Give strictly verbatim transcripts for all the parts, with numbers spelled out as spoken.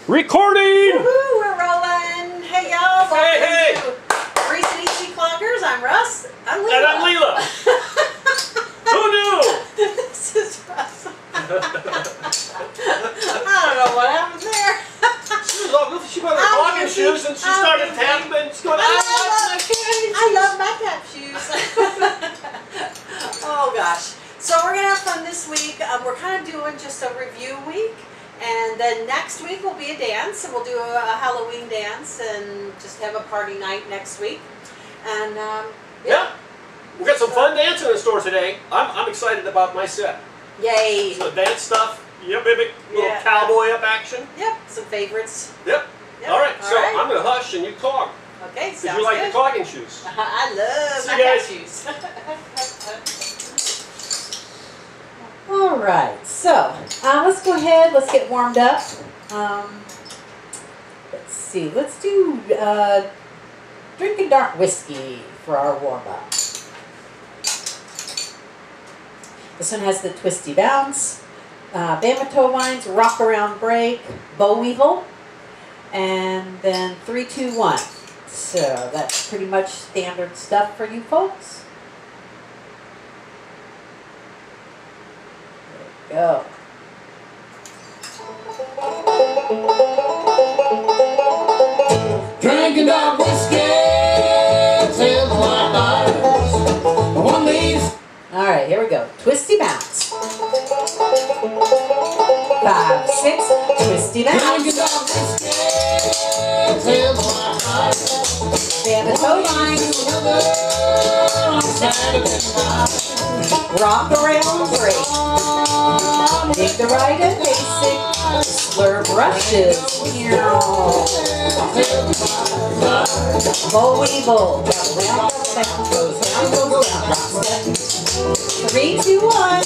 Recording! Woohoo, we're rolling! Hey y'all! Hey, hey! Breezin Cloggers, I'm Russ. I'm Leela. And I'm Leela. Who knew? This is Russ. I don't know what happened there. She was all goofy. She put her clogging shoes and she I'm started goofy. tapping and she's going, I, I love love, my shoes. I love my tap shoes. Oh gosh. So we're going to have fun this week. Um, we're kind of doing just a review week. And then next week will be a dance, and we'll do a, a Halloween dance and just have a party night next week. And um, yeah. yeah, we got some fun dancing in the store today. I'm, I'm excited about my set. Yay! So dance stuff, yep, baby, little Yeah. cowboy up action. Yep, some favorites. Yep. Yep. All right, All so right. I'm going to hush and you clog. Okay, Because sounds you like good. the clogging shoes. I love See my you tap guys. shoes. All right, so uh, let's go ahead. Let's get warmed up. Um, let's see. Let's do uh, Drinkin dark whiskey for our warm up. This one has the twisty bounce, uh, Bama toe vines, rock around break, bow weevil, and then three, two, one. So that's pretty much standard stuff for you folks. Go. Drinking dark whiskey till the light dies. One leaves. All right, here we go. Twisty bounce. Five, six, twisty Drinking bounce. dark whiskey till the light dies. Bama toe vines, rock around break. Dig the right and basic, slur brushes. Bow weevil, round second goes down, goes down, rock step. Three, two, one.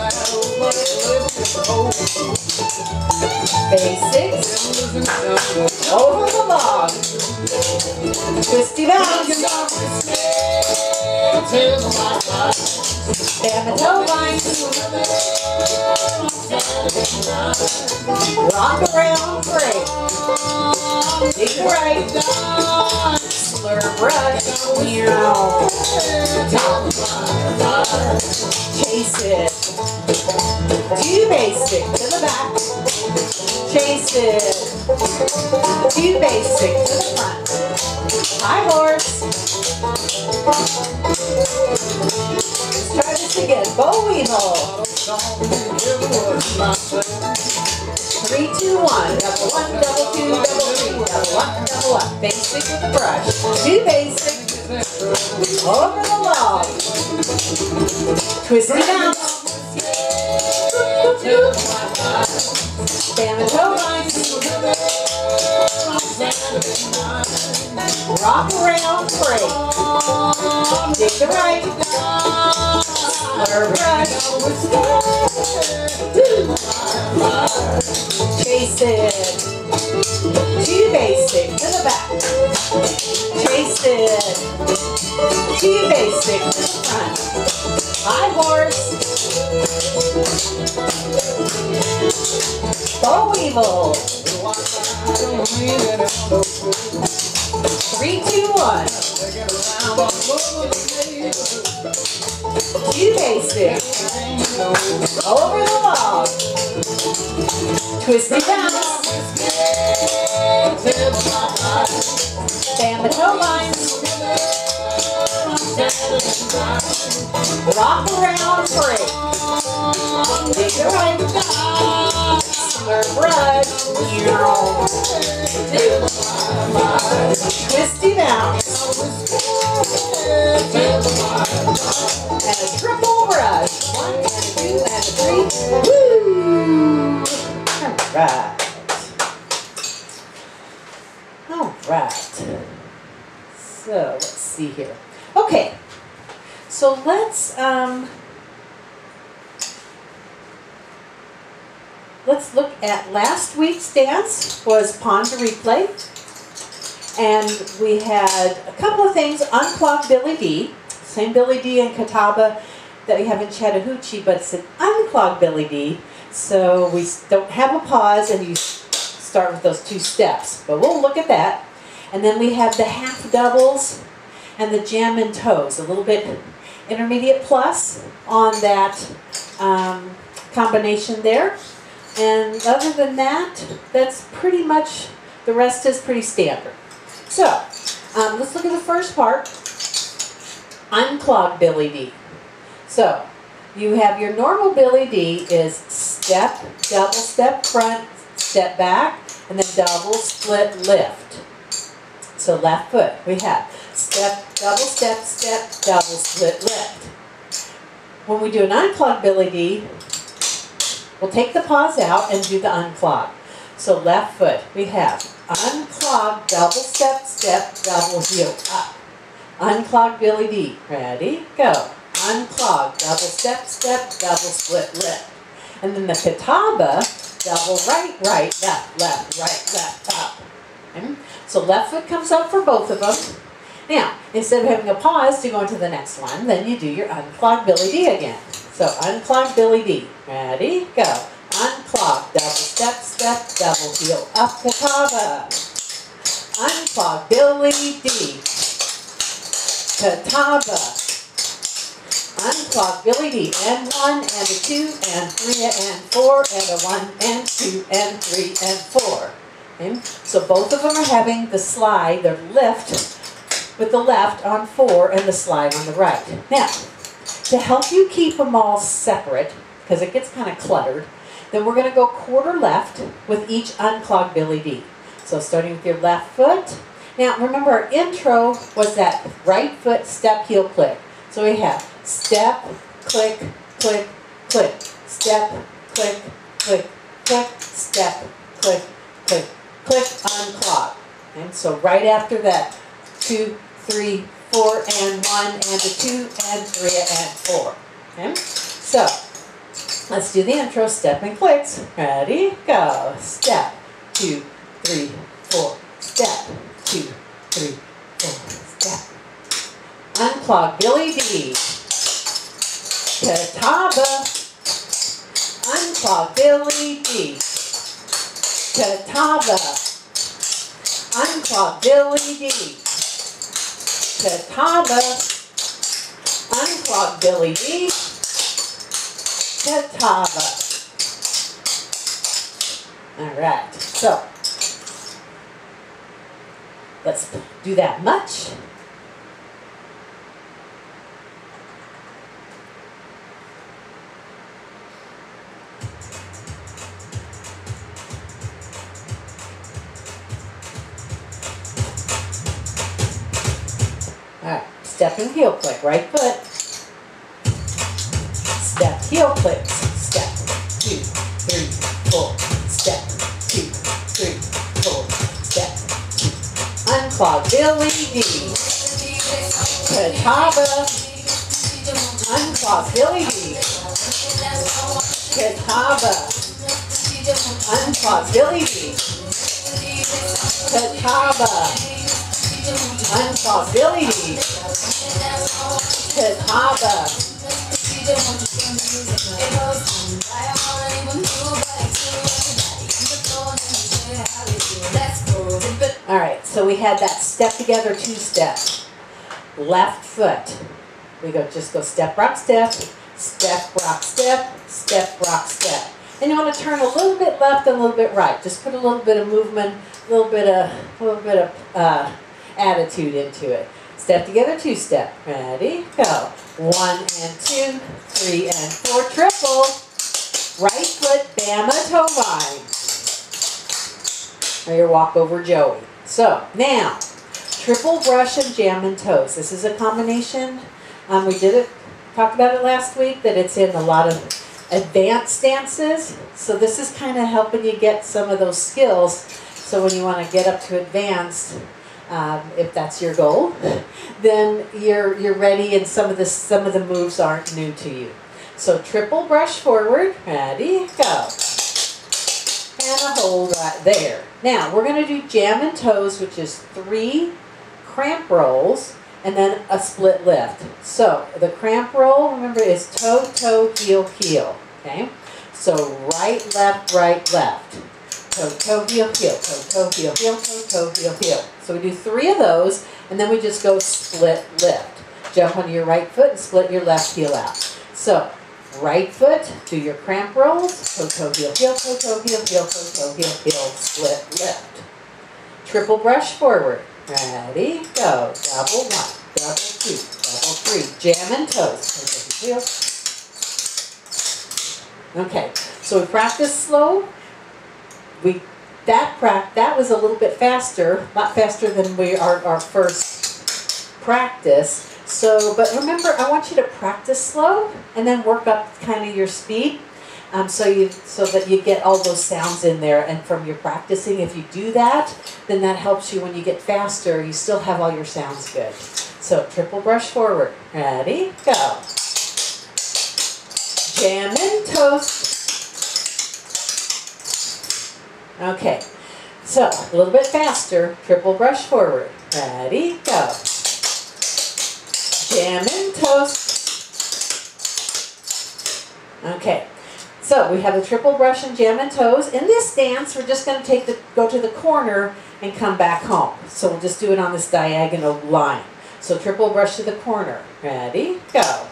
Basics, over the log. Twisty bounce, Bama toe vines, rock around break. Dig the right, slur brush, chase it. Do basic to the back. Chase it. Do basic to the front. High horse. Let's try this again. Bow weevil. Three, two, one. Double one, double two, double three. Double one, double one. Basic with the brush. Do basic. Over the log. Twisty bounce. Bama toe vines. Rock around break. Dig the right. Slur brush. Chase it. Two basic to the back. Chase it. Two basic to the front. High horse. Bow weevil. Three, two, one. Two basic. Over the log. Twisty bounce. Bama toe vines. Rock around break. Dig the right. Slur brush. Twisty bounce. And a triple brush. One and a two and a three. Woo! Alright. Alright. So let's see here. Okay. So let's um let's look at last week's dance was Pon de Replay. And we had a couple of things, unclogged Billy D, same Billy D and Catawba that we have in Chattahoochee, but it's an unclogged Billy D. So we don't have a pause and you start with those two steps, but we'll look at that. And then we have the half doubles and the jammin' toes, a little bit intermediate plus on that um, combination there. And other than that, that's pretty much, the rest is pretty standard. So, um, let's look at the first part, unclog Billy D. So, you have your normal Billy D is step, double step front, step back, and then double split lift. So left foot, we have step, double step, step, double split lift. When we do an unclog Billy D, we'll take the paws out and do the unclog. So left foot, we have unclog, double step, step, double heel up. Unclog Billy D. Ready? Go. Unclog, double step, step, double split lift. And then the kataba, double right, right, left, left, right, left, up. Okay? So left foot comes up for both of them. Now, instead of having a pause to go into the next one, then you do your unclog Billy D again. So unclog Billy D. Ready? Go. Unclog, double step, step, double heel up, kataba. Unclog Billy D. Kataba. Unclog Billy D. And one, and a two, and three, and four, and a one, and two, and three, and four. Okay? So both of them are having the slide, the lift with the left on four and the slide on the right. Now, to help you keep them all separate, because it gets kind of cluttered, then we're going to go quarter left with each unclog Billy D. So starting with your left foot. Now remember our intro was that right foot step, heel, click. So we have step, click, click, click, step, click, click, click, step, click, click, click, unclog. And so right after that, two, three, four, and one, and a two, and three, and four. Okay? So let's do the intro, step and clicks. Ready? Go. Step, two, three, four, step, two, three, four, step. Unclog Billy D. Kataba. Unclog Billy D. Kataba. Unclog Billy D. Kataba. Unclog Billy D. Kataba. Alright, so let's do that much. Alright, step and heel click, right foot. Step, heel clicks, step, two, three, four, step, two, three, four, step, two. Unclog Billy D. Kataba. Unclog Billy D. Kataba. Unclog Billy D. Kataba. Unclog Billy D. Kataba. Alright, so we had that step together two step. Left foot. We go just go step, rock, step, step, rock, step, step, rock, step. And you want to turn a little bit left and a little bit right. Just put a little bit of movement, a little bit of a little bit of uh, attitude into it. Step together, two step. Ready? Go. One and two, three and four, triple. Right foot, Bama toe vine. Or your walk over Joey. So now, triple brush and jammin' toes. This is a combination. Um, we did it, talked about it last week, that it's in a lot of advanced stances. So this is kind of helping you get some of those skills. So when you want to get up to advanced, Um, if that's your goal, then you're you're ready, and some of the some of the moves aren't new to you. So triple brush forward, ready, go, and a hold right there. Now we're going to do jammin' toes, which is three cramp rolls and then a split lift. So the cramp roll, remember, is toe, toe, heel, heel. Okay, so right, left, right, left. toe, toe, heel, heel, toe, toe, heel, heel, toe, toe, heel, heel. So we do three of those, and then we just go split lift. Jump onto your right foot and split your left heel out. So, right foot, do your cramp rolls, toe, toe, heel, heel, toe, toe, heel, heel, toe, toe, heel, heel, split lift. Triple brush forward. Ready, go. Double one, double two, double three. Jam and toes. Toe, toe, heel. Okay, so we practice slow. We that pra that was a little bit faster, a lot faster than we our our first practice. So, but remember, I want you to practice slow and then work up kind of your speed, um, so you so that you get all those sounds in there. And from your practicing, if you do that, then that helps you when you get faster. You still have all your sounds good. So, triple brush forward. Ready, go. Jam and toast. Okay, so a little bit faster. Triple brush forward. Ready, go. Jam and toast. Okay, so we have the triple brush and jam and toes. In this dance, we're just going to take the go to the corner and come back home. So we'll just do it on this diagonal line. So triple brush to the corner. Ready, go.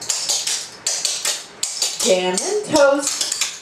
Jam and toast.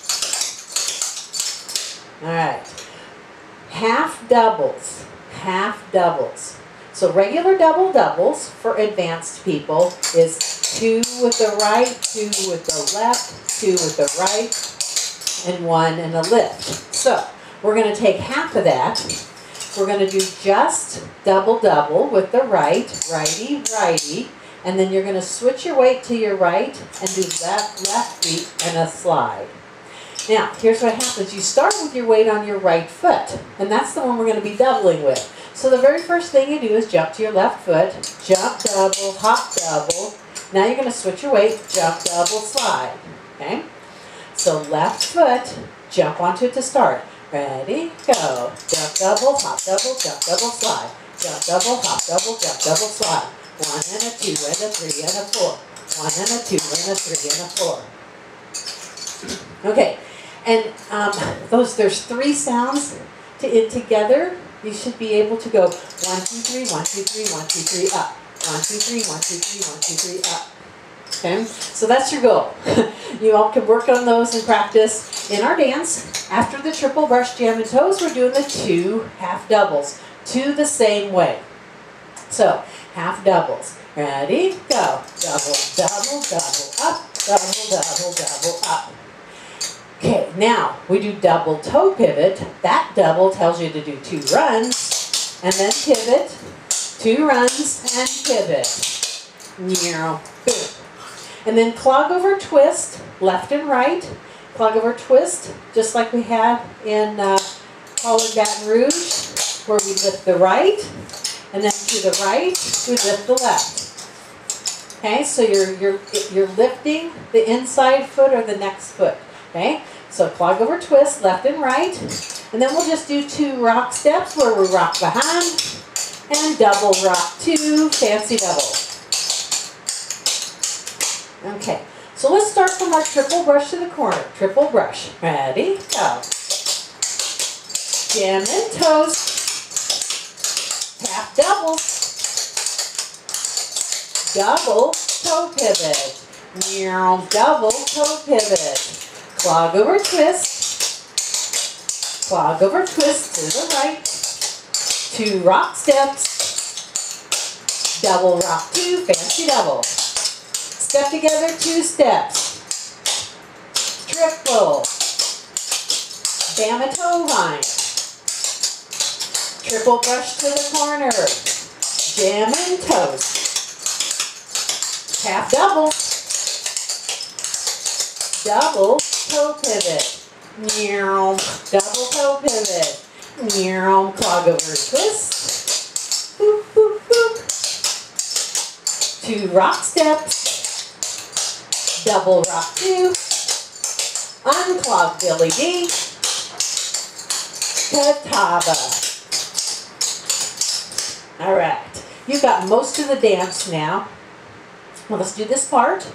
All right. Half doubles. Half doubles. So regular double doubles for advanced people is two with the right, two with the left, two with the right, and one in a lift. So we're going to take half of that. We're going to do just double double with the right, righty, righty, and then you're going to switch your weight to your right and do left, left feet and a slide. Now, here's what happens. You start with your weight on your right foot, and that's the one we're going to be doubling with. So the very first thing you do is jump to your left foot, jump, double, hop, double. Now you're going to switch your weight, jump, double, slide. Okay? So left foot, jump onto it to start. Ready, go. Jump, double, hop, double, jump, double, slide. Jump, double, hop, double, jump, double, slide. One and a two and a three and a four. One and a two and a three and a four. Okay, and um, those there's three sounds to it together. You should be able to go one, two, three, one, two, three, one, two, three, up. One, two, three, one, two, three, one, two, three, up. Okay, so that's your goal. You all can work on those and practice in our dance. After the triple brush, jam and toes, we're doing the two half doubles, two the same way. So, half doubles. Ready, go. Double, double, double, up. Double, double, double, up. Okay, now we do double toe pivot. That double tells you to do two runs, and then pivot, two runs, and pivot. Boom. And then clog over twist, left and right. Clog over twist, just like we have in uh, Collard Baton Rouge, where we lift the right, and then to the right, we lift the left. Okay, so you're, you're, you're lifting the inside foot or the next foot. Okay, so clog over twist, left and right, and then we'll just do two rock steps where we rock behind, and double rock two, fancy double. Okay, so let's start from our triple brush to the corner. Triple brush. Ready, go. Jam and toes. Half double. Double toe pivot. Double toe pivot. Clog over twist. Clog over twist to the right. Two rock steps. Double rock two, fancy double. Step together, two steps. Triple. Bama toe line. Triple brush to the corner. Jam and toes. Half double. Double toe pivot. Double toe pivot. Clog over twist. Boop, boop, boop. Two rock steps. Double rock two. Unclog Billy D. Catawba. All right. You got most of the dance now. Well, let's do this part.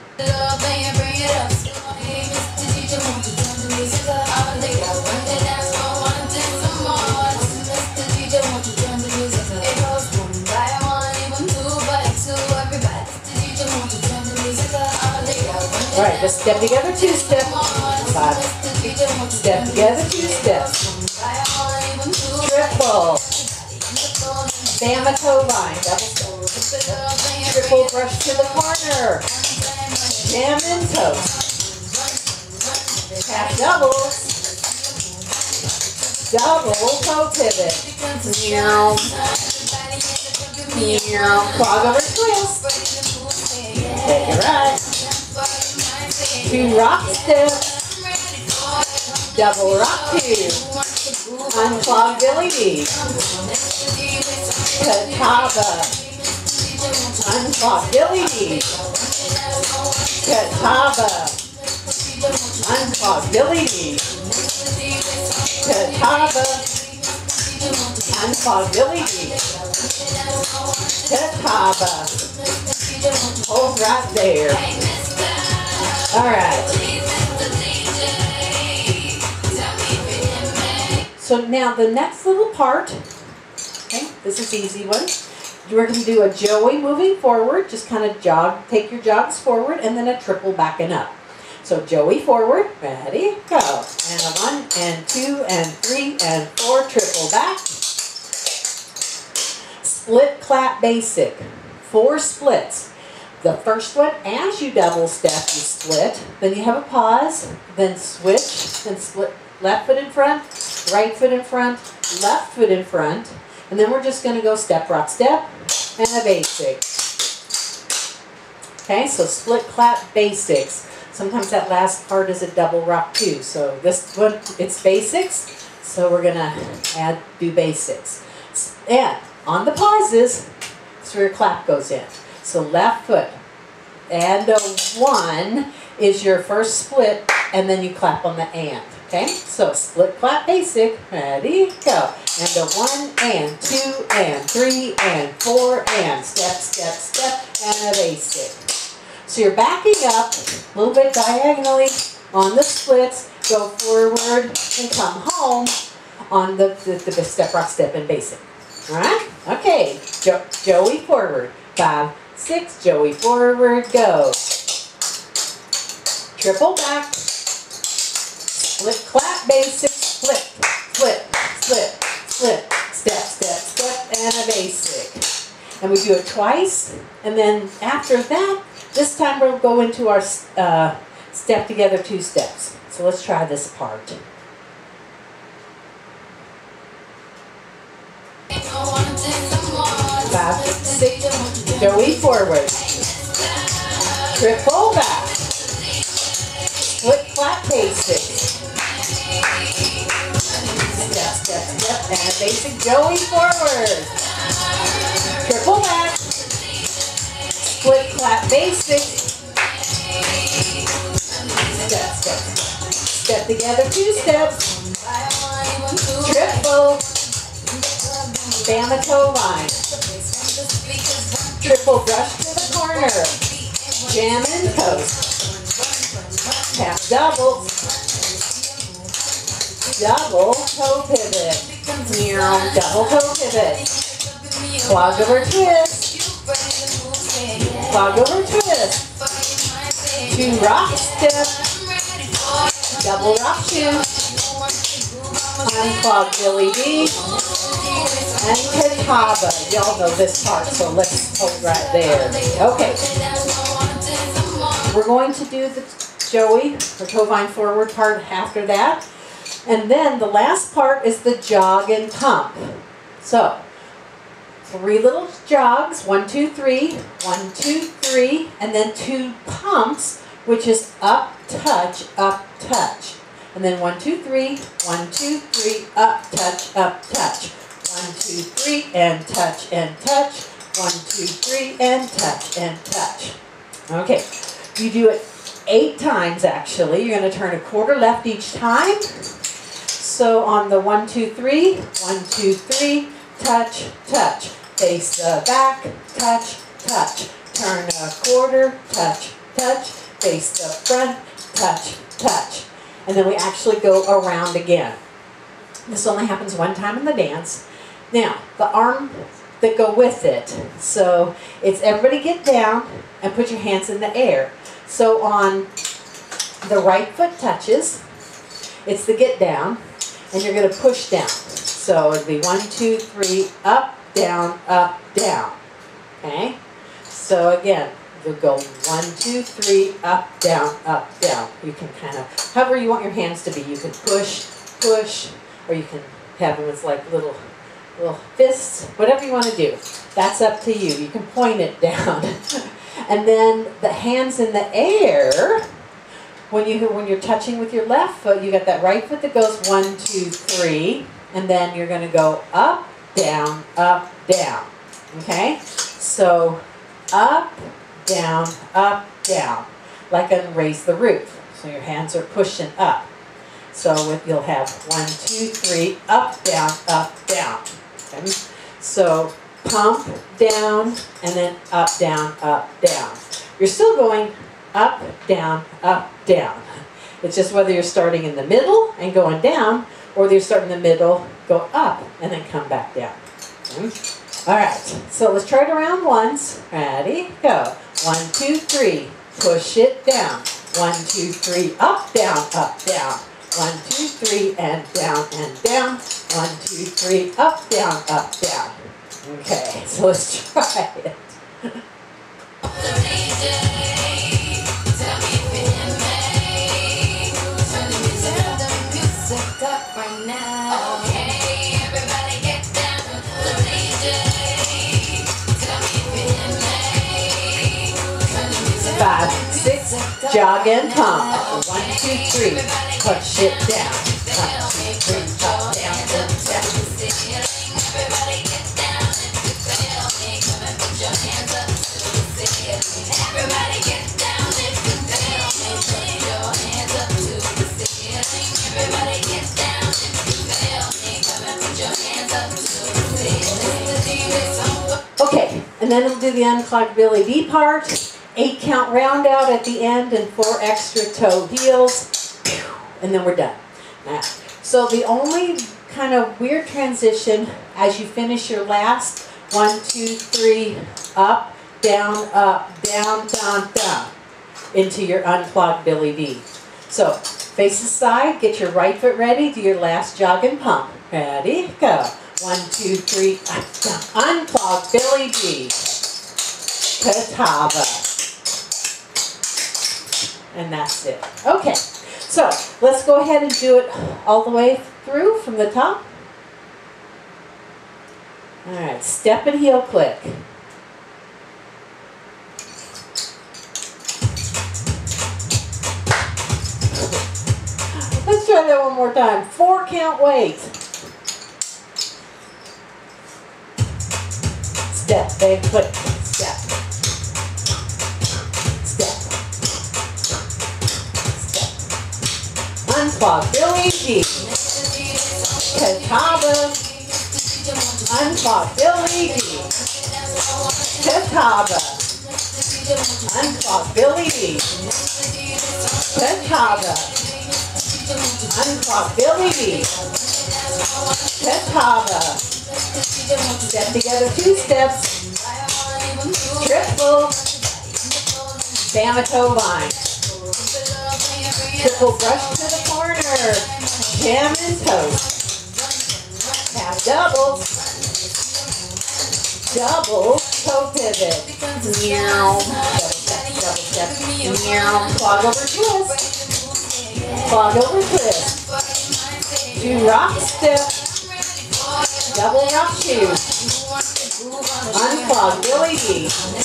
right, just step together, two step. Five. Step together, two steps. Triple. Bama toe vine. Double step. Triple brush to the corner. Jam in toes. Half doubles. Double toe pivot. Meow. Meow. Clog over twist. Take it right. Two rock steps. Double rock two. Unclog Billy D. Catawba. Unclog Billy D. Catawba. Unclog Billy D. Catawba. Unclog Billy D. Catawba. Hold right there. All right. So now the next little part, okay, this is an easy one. We're going to do a Joey moving forward, just kind of jog, take your jogs forward, and then a triple backing up. So Joey forward, ready, go. And a one, and two, and three, and four, triple back. Split clap basic, four splits. The first one, as you double step, you split. Then you have a pause, then switch, then split left foot in front, right foot in front, left foot in front. And then we're just going to go step, rock, step, and a basic. Okay, so split clap basics. Sometimes that last part is a double rock too. So this one, it's basics. So we're going to add, do basics. And on the pauses, that's where your clap goes in. So left foot and a one is your first split, and then you clap on the and. Okay, so split clap basic, ready, go. And a one, and two, and three, and four, and step, step, step, and a basic. So you're backing up a little bit diagonally on the splits, go forward and come home on the, the, the step, rock, step, and basic. All right, okay, jo Joey forward, five, six, Joey forward, go. Triple back. Split clap basic, split, split, split, split, step, step, step, and a basic. And we do it twice, and then after that, this time we'll go into our uh, step together two steps. So let's try this part. Five, six, Joey forward. Triple back. Split clap basic. Step, step, step, and a basic Joey forward. Triple back. Split clap basic. Step, step, step together, two steps. Triple. Bama toe line. Triple brush to the corner. Jam and post. Half double. Double toe pivot. Double toe pivot. Clog over twist. Clog over twist. Two rock step. Double rock two. Unclog Billy D. And Catawba. Y'all know this part, so let's hold right there. Okay. We're going to do the Joey, or toe vine forward part after that. And then the last part is the jog and pump. So, three little jogs, one, two, three, one, two, three, and then two pumps, which is up, touch, up, touch. And then one, two, three, one, two, three, up, touch, up, touch. One, two, three, and touch, and touch. One, two, three, and touch, and touch. Okay, you do it eight times actually. You're going to turn a quarter left each time. So on the one, two, three, one, two, three, touch, touch. Face the back, touch, touch. Turn a quarter, touch, touch. Face the front, touch, touch. And then we actually go around again. This only happens one time in the dance. Now, the arm that go with it. So it's everybody get down and put your hands in the air. So on the right foot touches. It's the get down, and you're going to push down. So it'd be one, two, three, up, down, up, down. Okay? So again, you'll go one, two, three, up, down, up, down. You can kind of, however you want your hands to be. You can push, push, or you can have them as like little, little fists, whatever you want to do. That's up to you. You can point it down. And then the hands in the air, when, you, when you're touching with your left foot, you got that right foot that goes one, two, three, and then you're going to go up, down, up, down. Okay? So up, down, up, down, like on Raise the Roof. So your hands are pushing up. So with, you'll have one, two, three, up, down, up, down. Okay? So pump, down, and then up, down, up, down. You're still going up, down, up, down. It's just whether you're starting in the middle and going down, or you're starting in the middle, go up, and then come back down. Okay? All right, so let's try it around once. Ready, go. One, two, three, push it down. One, two, three, up, down, up, down. One, two, three, and down, and down. One, two, three, up, down, up, down. Okay, so let's try it. Five, six, jog and pump. One, two, three, push it down. One, two, three, up, down, and down. Everybody get down if you feel me. Come and put your hands up to the ceiling. Everybody get down if you feel me. Put your hands up to the ceiling. Everybody get down if you feel me. Come and put your hands up to the ceiling. Okay, and then we'll do the unclogged Billy D part. Eight count round out at the end and four extra toe heels. And then we're done. Now, so the only kind of weird transition as you finish your last one, two, three, up, down, up, down, down, down into your unclogged Billy D. So face the side, get your right foot ready, do your last jog and pump. Ready, go. One, two, three, up, down. Unclogged Billy D. Katava. And that's it. Okay, so let's go ahead and do it all the way through from the top. All right, step and heel click. Let's try that one more time. Four count wait. Step, big click, step. Unclog Billy D. Kataba. Unclog Billy D. Kataba. Unclog Billy D. Kataba. Unclog Billy D. Kataba. Step together two steps. Triple. Bamato vine. Triple brush to the corner. Jam and toast. Half doubles. Double toe pivot. Meow. Double step, double step. Meow. Clog over twist. Clog over twist. Two rock step. Double rock shoe. Unclog Billy D.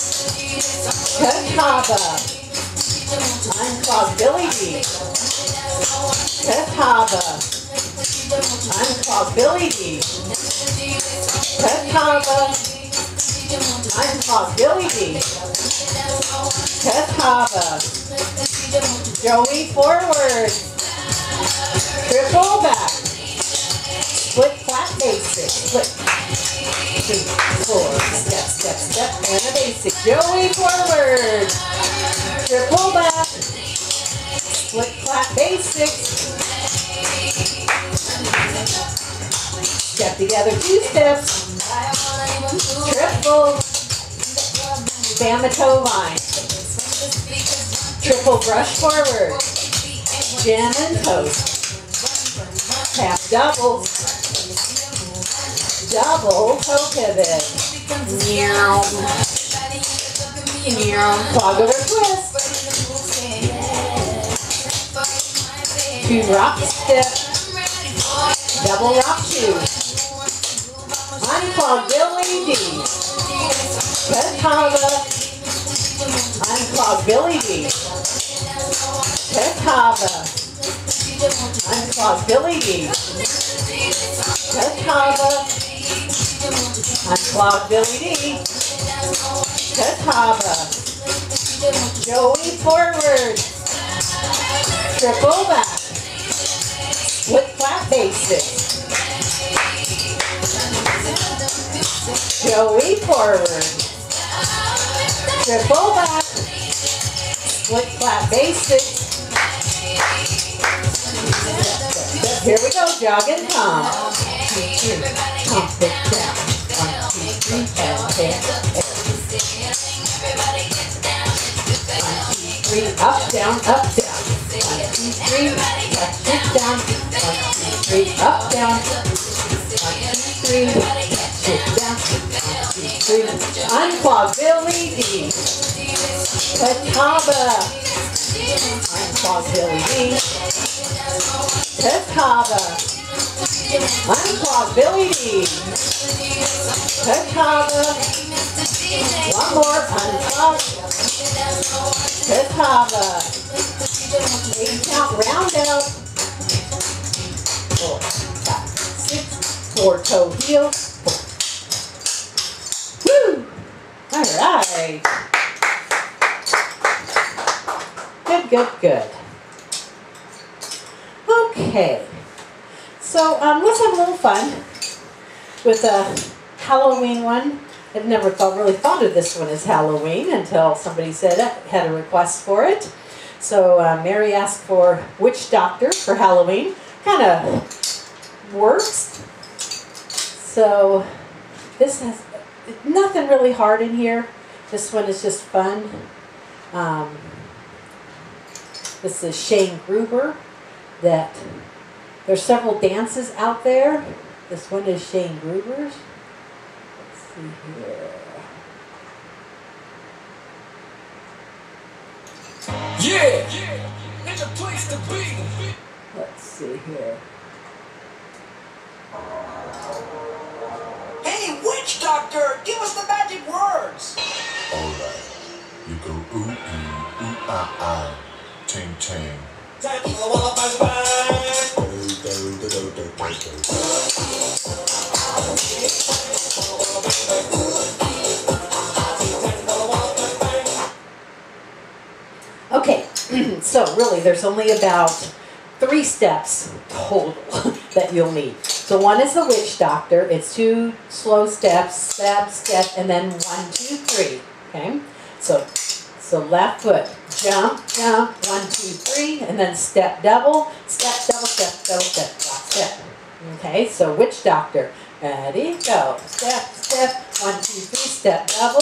Kataba. Unclog Billy D. Kataba. Unclog Billy D. Kataba. Unclog Billy D. Kataba. Joey forward. Triple back. Split flat basic. Split. Two, four. Step, step, step, and a basic. Joey forward. Triple back. Split flat basic. Step together two steps. Triple. Bamato vine. Triple brush forward. Jam and toast. Half doubles. Double toe pivot. Meow. Meow. Clog over twist. Two rock step. Double rock shoe. Unclog Billy D. Petava. Unclog Billy D. Petava. Unclog Billy D. Petava. Unclog Billy D. Petava. Joey forward. Triple back. Split flat basic. Joey forward. Triple back. Split flat basic. Here we go, jog and come. Pump it down. One, two, three, and ten. One, two, three, up, down, up, down. One, two, three, touch it down. One, two, three, up, down. One, two, three, touch it down. One, two, three, unclog Billy D. Petava. Unclog Billy D. Petava. Unclog Billy D. Petava. One more, unclog. Petava. Eight count, round out. Four, five, six, four toe heel. Four. Woo! All right. Good, good, good. Okay. So um, let's have a little fun with a Halloween one. I've never thought, really thought of this one as Halloween until somebody said it, had a request for it. So uh, Mary asked for Witchdoctor for Halloween. Kind of works. So this has nothing really hard in here. This one is just fun. Um, this is Shane Gruber. That there's several dances out there. This one is Shane Gruber's. Let's see here. Yeah, yeah, it's a place to be. Let's see here. Hey, Witchdoctor, give us the magic words. All right, you go ooh ooh ooh ah ah, ting ting. Time for the Wallabies back. Okay, so really there's only about three steps total that you'll need. So one is the Witchdoctor. It's two slow steps, step, step, and then one, two, three. Okay, so so left foot, jump, jump, one, two, three, and then step double, step double, step double, step rock step. Okay, so Witchdoctor. Ready, go. Step, step, one, two, three, step double.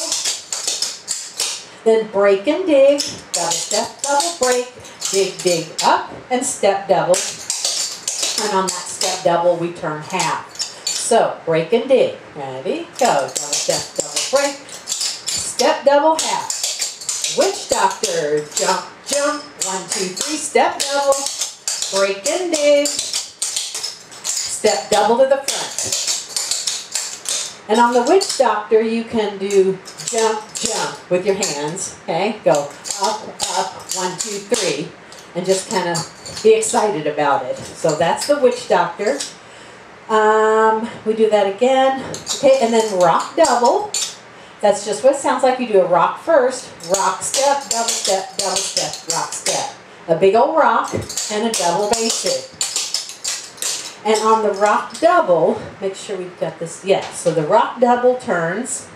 Then break and dig, double step, double break, dig, dig up, and step double. And on that step double, we turn half. So, break and dig. Ready, go. Double step, double break, step double half. Witchdoctor, jump, jump, one, two, three, step double, break and dig, step double to the front. And on the Witchdoctor, you can do jump, jump with your hands, okay? Go up, up, one, two, three, and just kind of be excited about it. So that's the Witchdoctor. Um, we do that again, okay? And then rock double. That's just what it sounds like. You do a rock first, rock step, double step, double step, rock step. A big old rock and a double basic. And on the rock double, make sure we've got this, yeah, so the rock double turns.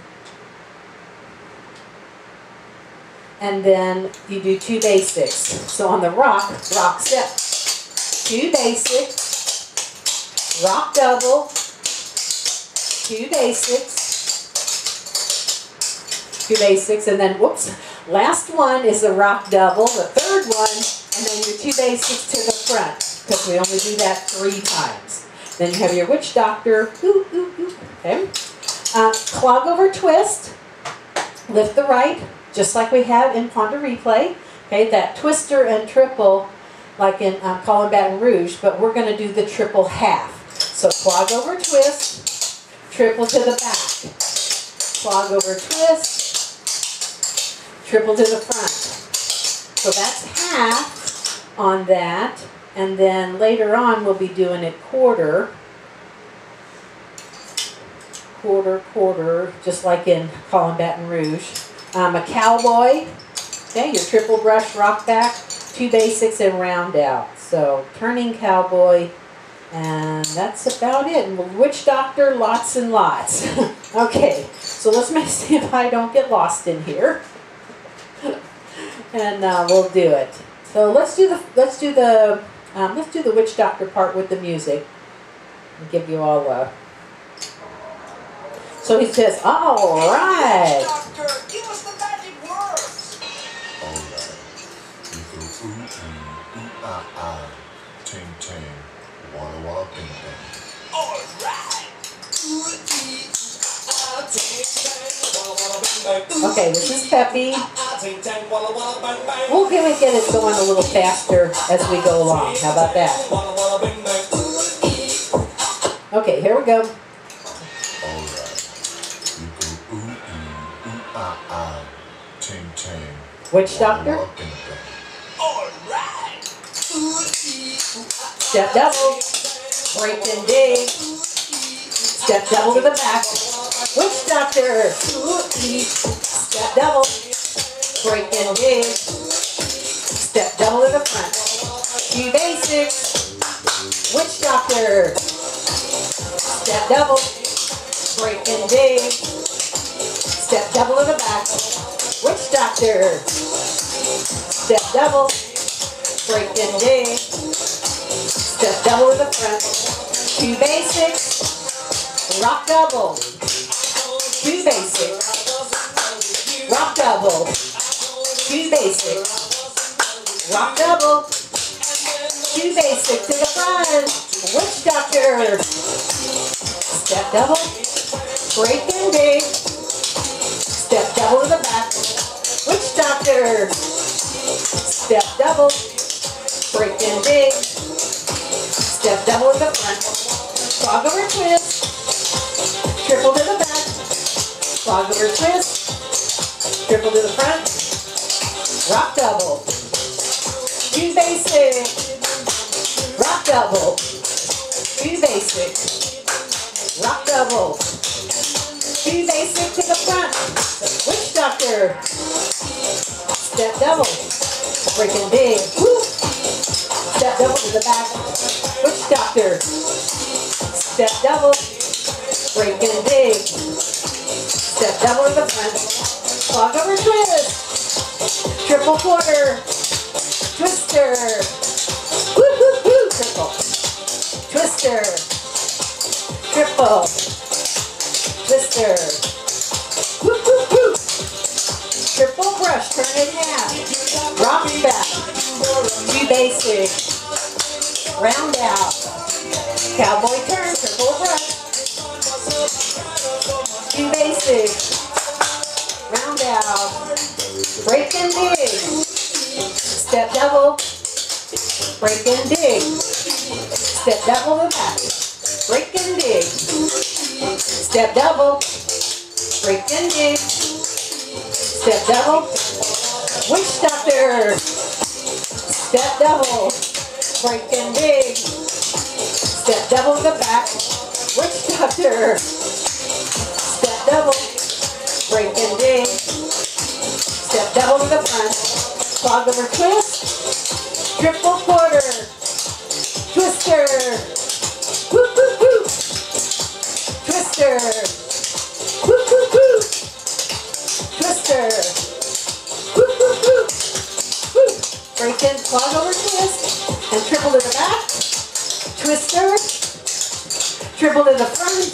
And then you do two basics. So on the rock, rock step, two basic, rock double, two basics, two basics, and then, whoops, last one is the rock double, the third one, And then your two basics to the front, because we only do that three times. Then you have your Witchdoctor, ooh, ooh, ooh, okay. Uh, clog over twist, lift the right, just like we have in Pon de Replay. Okay, that twister and triple, like in um, Calling Baton Rouge, but we're going to do the triple half. So clog over twist, triple to the back. Clog over twist, triple to the front. So that's half on that. And then later on we'll be doing it quarter. Quarter, quarter, just like in Calling Baton Rouge. Um, a cowboy. Okay, your triple brush, rock back, two basics, and round out. So turning cowboy. And that's about it. And Witchdoctor, lots and lots. Okay, so let's make, see if I don't get lost in here. And uh, we'll do it. So let's do the let's do the um, let's do the Witchdoctor part with the music. I'll give you all a. So he says, "All right." Doctor, give us the magic words. All right. You go ooh, ooh, ooh, ah, ah, ting, ting, walla, walla, bing, bing. All right. Okay, this is peppy. We'll get it, get it going a little faster as we go along. How about that? Okay, here we go. All right. You go ooh, ooh, ooh, ah, ah, ting, ting, Witchdoctor. walla, walla, bing, bing. All right. Step double. Break and dig. Step double to the back. Witchdoctor. Step double. Break and dig. Step double to the front. Two basics. Witchdoctor. Step double. Break and dig. Step double to the back. Witchdoctor. Step double. Break and dig. Step double to the front. Two basics. Rock double. Two basics. Rock double. Two basics. Rock double. Two basic to the front. Witchdoctor. Step double. Break and dig. Step double to the back. Witchdoctor. Step double. Break and dig. Step double to the front. Clog over twist. Triple to the back. Clog over twist. Triple to the front. Rock double. Two basic. Rock double. Two basic. Rock double. Two basic to the front. Witchdoctor. Step double. Break and dig. Woo. Step double to the back. Witchdoctor. Step double. Break and dig. Step double to the front. Clog over twist. Triple quarter. Twister. Woo, woo, woo. Triple. Twister. Triple. Twister. Woo, woo, woo. Triple brush. Turn in half. Rock back. Two basic. Round out. Cowboy turn. Triple brush. Two basic. Round out. Break and dig. Step double. Break and dig. Step double the back. Break and dig. Step double. Break and dig. Step double. Witchdoctor. Step double. Break and dig. Step double the back. Witchdoctor. Step double. Break and dig. Step double to the front. Clog over twist. Triple quarter. Twister. Woo, woo, woo. Twister. Woo, woo, woo. Twister. Woo, woo, woo. Woo. Break in, clog over twist. And triple to the back. Twister. Triple to the front.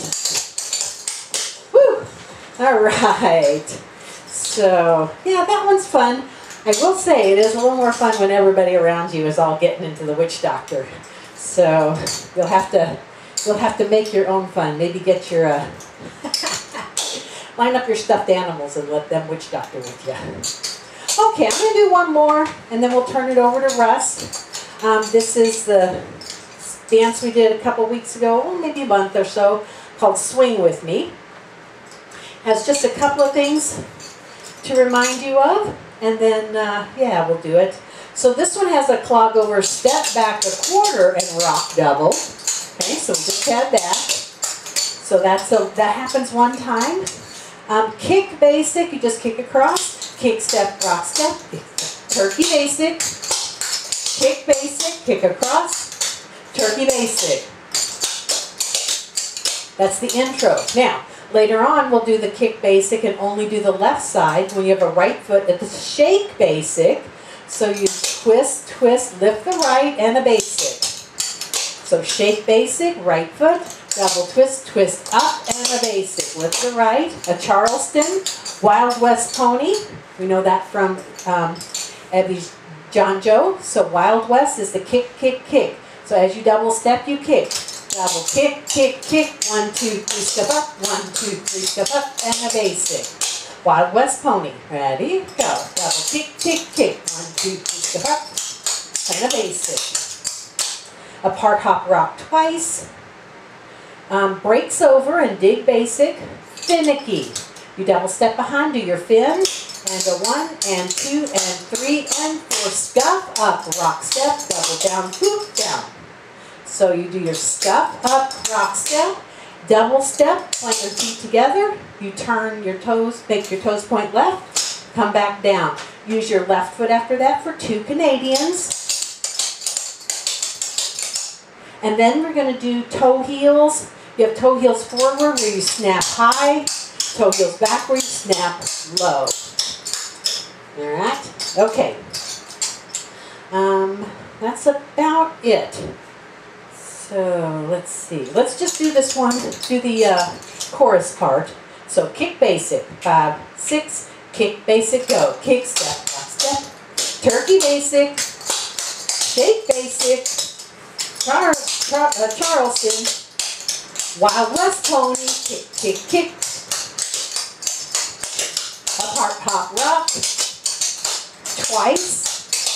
Woo. All right. So, yeah, that one's fun. I will say it is a little more fun when everybody around you is all getting into the Witchdoctor. So you'll have to you'll have to make your own fun. Maybe get your uh, line up your stuffed animals and let them Witchdoctor with you. Okay, I'm going to do one more, and then we'll turn it over to Russ. Um, this is the dance we did a couple weeks ago, oh, maybe a month or so, called Swing With Me. Has just a couple of things to remind you of, and then, uh, yeah, we'll do it. So this one has a clog over, step back a quarter, and rock double. Okay, so we just had that. So that's a, that happens one time. Um, kick basic, you just kick across. Kick, step, rock, step. Turkey basic. Kick basic, kick across. Turkey basic. That's the intro. Now, later on, we'll do the kick basic and only do the left side when you have a right foot at the shake basic. So you twist, twist, lift the right, and a basic. So shake basic, right foot, double twist, twist up, and a basic. Lift the right, a Charleston, Wild West Pony. We know that from um, Abby's John Joe. So Wild West is the kick, kick, kick. So as you double step, you kick. Double kick, kick, kick. One, two, three, step up. One, two, three, step up, and a basic. Wild West Pony. Ready? Go. Double kick, kick, kick. One, two, three, step up, and a basic. A part hop rock twice. Um, breaks over and dig basic. Finicky. You double step behind, do your fin. And a one, and two, and three, and four. Scuff up, rock step, double down, whoop, down. So you do your scuff up, rock step, double step, plant your feet together. You turn your toes, make your toes point left, come back down. Use your left foot after that for two Canadians. And then we're going to do toe heels. You have toe heels forward where you snap high, toe heels back where you snap low. Alright, okay. Um, that's about it. So, let's see. Let's just do this one, do the uh, chorus part. So, kick basic, five, six, kick basic, go. Kick, step, rock, step. Turkey basic, shake basic, Char Char uh, Charleston, Wild West Pony, kick, kick, kick. A part hop rock. Twice.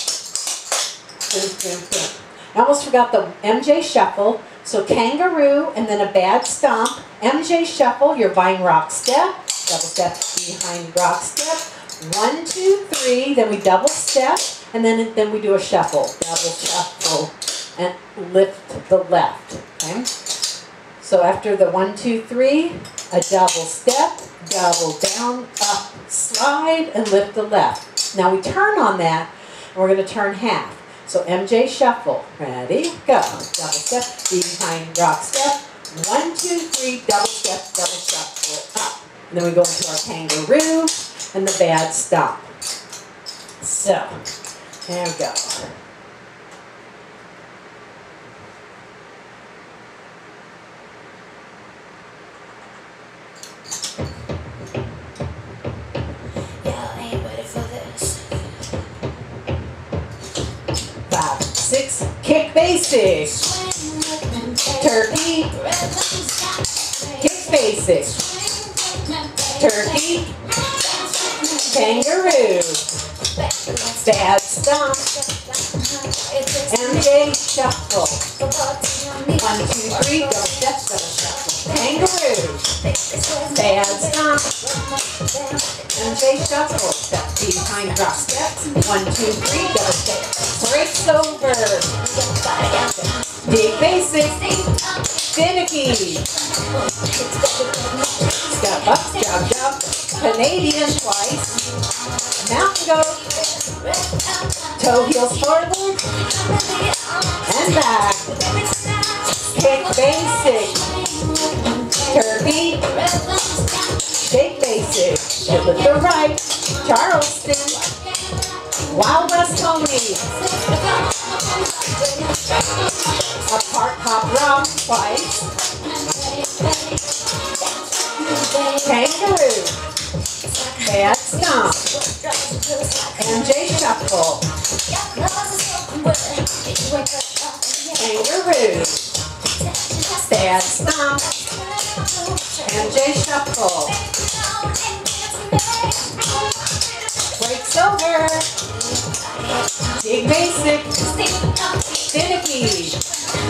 I almost forgot the M J shuffle. So kangaroo and then a bad stomp. M J shuffle, your vine rock step. Double step behind rock step. One, two, three. Then we double step. And then, then we do a shuffle. Double shuffle. And lift the left. Okay? So after the one, two, three, a double step. Double down, up, slide, and lift the left. Now we turn on that, and we're going to turn half. So M J shuffle. Ready? Go. Double step, behind rock step. One, two, three, double step, double shuffle, up. And then we go into our kangaroo and the bad stomp. So, there we go. Six, kick basic, turkey, kick basic, turkey, kangaroo, bad stomp, M J shuffle, one, two, three, double step, double shuffle, kangaroo, bad stomp, M J shuffle, step behind drop step, one, two, three, double step. Breaks over. Dig basic. Finicky. Step up, jump, jump. Canadian twice. Mountain goat. Toe heels forward. And back. Kick basic. Turkey. Shake basic. Hip with the right. Charleston. Wild West Pony. A part hop rock twice. Kangaroo. Bad stomp. M J shuffle. Kangaroo. Bad stomp. M J shuffle. Breaks over. Dig basic. Finicky.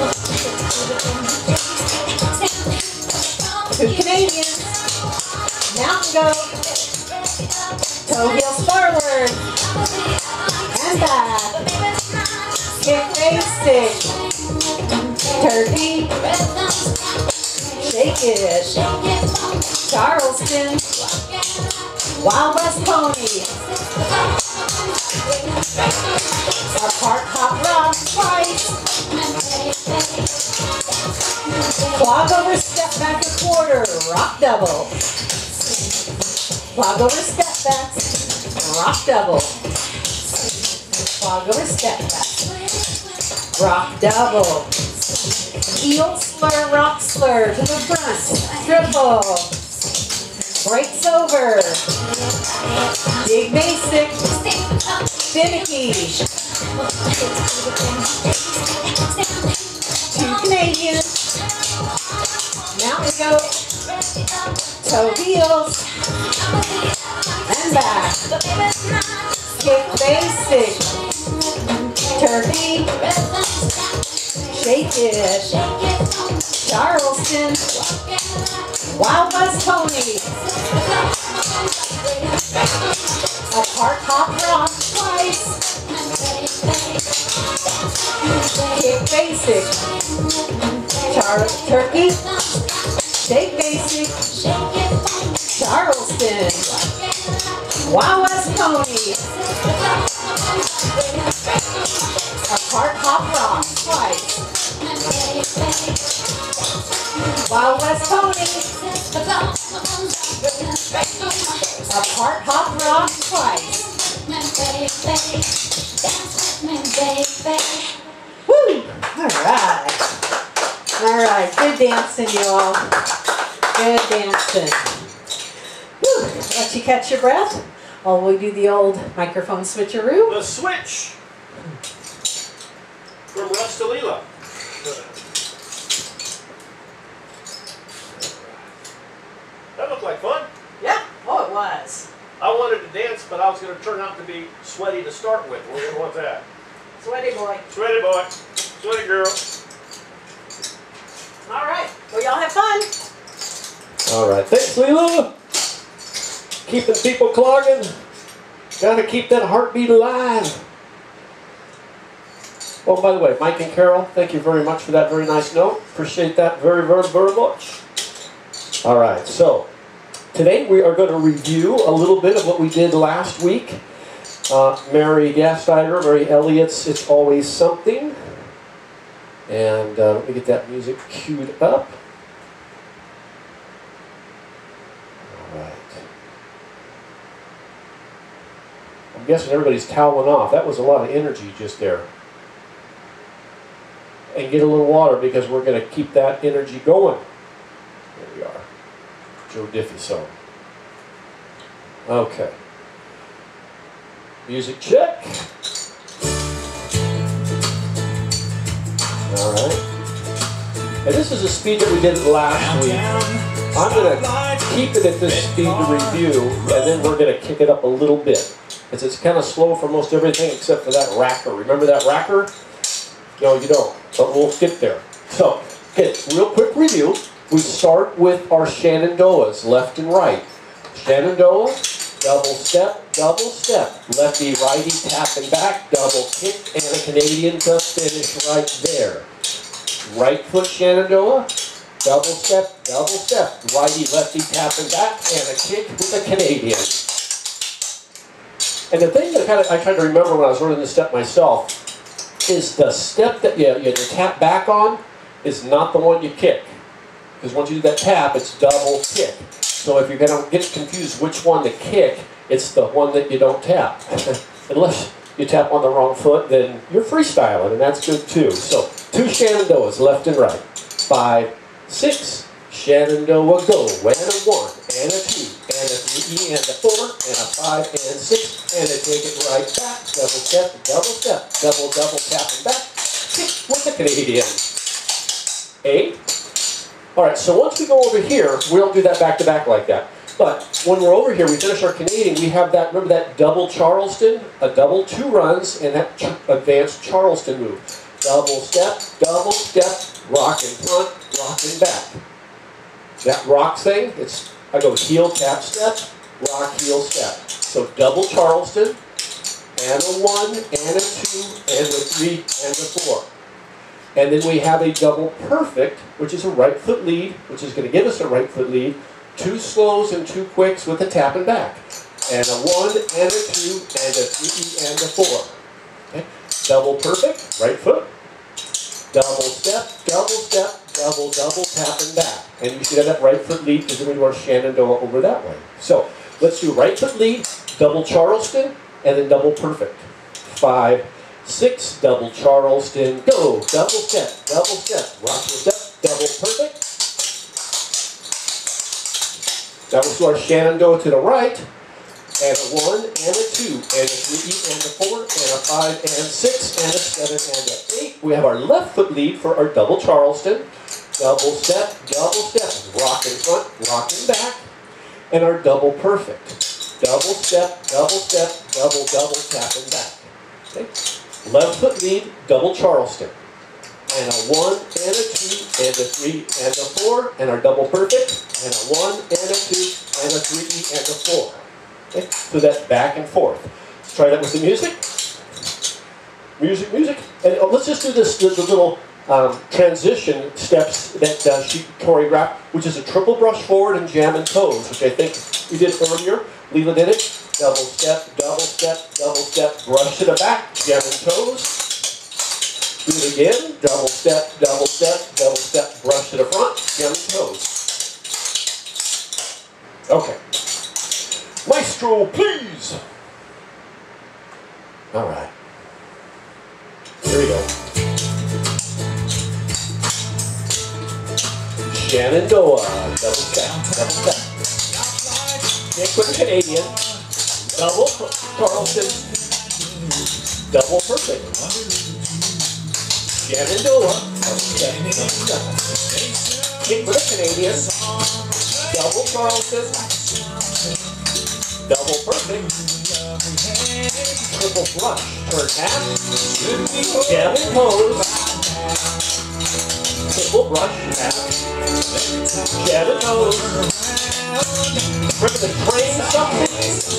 Two Canadians. Mountain goat. Toe heels forward. And back. Kick basic. Turkey. Shake it. Charleston. Wild West Pony. Apart hop rock twice. Clog over step back a quarter. Rock double. Clog over step back. Rock double. Clog over step back. Rock double. Heel slur, rock slur to the front. Triple. Breaks over. Dig basic. Finicky. Two Canadians. Mountain goat. Toe heels. And back. Kick basic. Turkey. Shake it. Charleston. Wild West Pony. Apart hop rock twice. Kick basic. Char turkey. Shake basic. Charleston. Wild West Pony. Apart hop rock twice. Wild West Pony. Apart hop rock twice. Woo! Alright. Alright, good dancing you all. Good dancing. Woo! Let you catch your breath while we do the old microphone switcheroo. The switch from Russ to Leela. That looked like fun. Yeah, oh it was. I wanted to dance, but I was going to turn out to be sweaty to start with. We didn't want that. Sweaty boy. Sweaty boy. Sweaty girl. Alright, well y'all have fun. All right, thanks, Leela. Keeping people clogging. Gotta keep that heartbeat alive. Oh, by the way, Mike and Carol, thank you very much for that very nice note. Appreciate that very, very, very much. All right, so today we are going to review a little bit of what we did last week. Uh, Mary Gastiger, Mary Elliott's It's Always Something. And uh, let me get that music queued up. All right. I'm guessing everybody's toweling off. That was a lot of energy just there. And get a little water because we're going to keep that energy going. There we are. Joe Diffie song. Okay. Music check. All right. And this is a speed that we did last week. I'm going to keep it at this speed to review, and then we're going to kick it up a little bit. Because it's kind of slow for most everything except for that racker. Remember that racker? No, you don't. But we'll get there. So, okay, real quick review. We start with our Shenandoahs, left and right. Shenandoah, double step, double step. Lefty, righty, tap and back, double kick, and a Canadian to finish right there. Right foot Shenandoah, double step, double step. Righty, lefty, tap and back, and a kick with a Canadian. And the thing that kind of I tried to remember when I was learning this step myself is the step that you, you tap back on is not the one you kick. Because once you do that tap, it's double kick. So if you're going to get confused which one to kick, it's the one that you don't tap. Unless you tap on the wrong foot, then you're freestyling, and that's good too. So two Shenandoahs, left and right. Five, six, Shenandoah go. And a one, and a two, and a three, and a four, and a five, and six, and a take it right back. Double step, double step, double, double tap and back. Kick with the Canadian. Eight. All right, so once we go over here, we don't do that back to back like that. But when we're over here, we finish our Canadian, we have that, remember that double Charleston? A double two runs, and that ch advanced Charleston move. Double step, double step, rock in front, rock in back. That rock thing, it's, I go heel, tap, step, rock, heel, step. So double Charleston, and a one, and a two, and a three, and a four. And then we have a double perfect, which is a right foot lead, which is going to give us a right foot lead. Two slows and two quicks with a tap and back. And a one, and a two, and a three, and a four. Okay. Double perfect, right foot. Double step, double step, double, double, tap and back. And you should have that right foot lead because then we do our Shenandoah over that way. So let's do right foot lead, double Charleston, and then double perfect. Five, six, double Charleston, go. Double step, double step, rock your step, double perfect. That was to our Shenandoah to the right, and a one, and a two, and a three, and a four, and a five, and six, and a seven, and an eight. We have our left foot lead for our double Charleston, double step, double step, rock in front, rock in back, and our double perfect. Double step, double step, double, double, tap and back. Okay. Left foot lead, double Charleston. And a one, and a two, and a three, and a four, and our double perfect, and a one, and a two, and a three, and a four. Okay, so that's back and forth. Let's try that with the music. Music, music. And oh, let's just do this, the, the little um, transition steps that uh, she choreographed, which is a triple brush forward and jam and toes, which I think we did earlier. Leela did it. Double step, double step, double step, brush to the back, jam and toes. Do it again, double step, double step, double step, brush to the front, jam and toes. Okay. Maestro, please. All right. Here we go. Shenandoah, double step, double step. Kick with the Canadian, double Charleston, double perfect. Shenandoah, double step, double step. Kick with a Canadian, double Charleston, double perfect, triple brush, turn half, jam and pose, triple brush, half, jam and pose, remember the train something?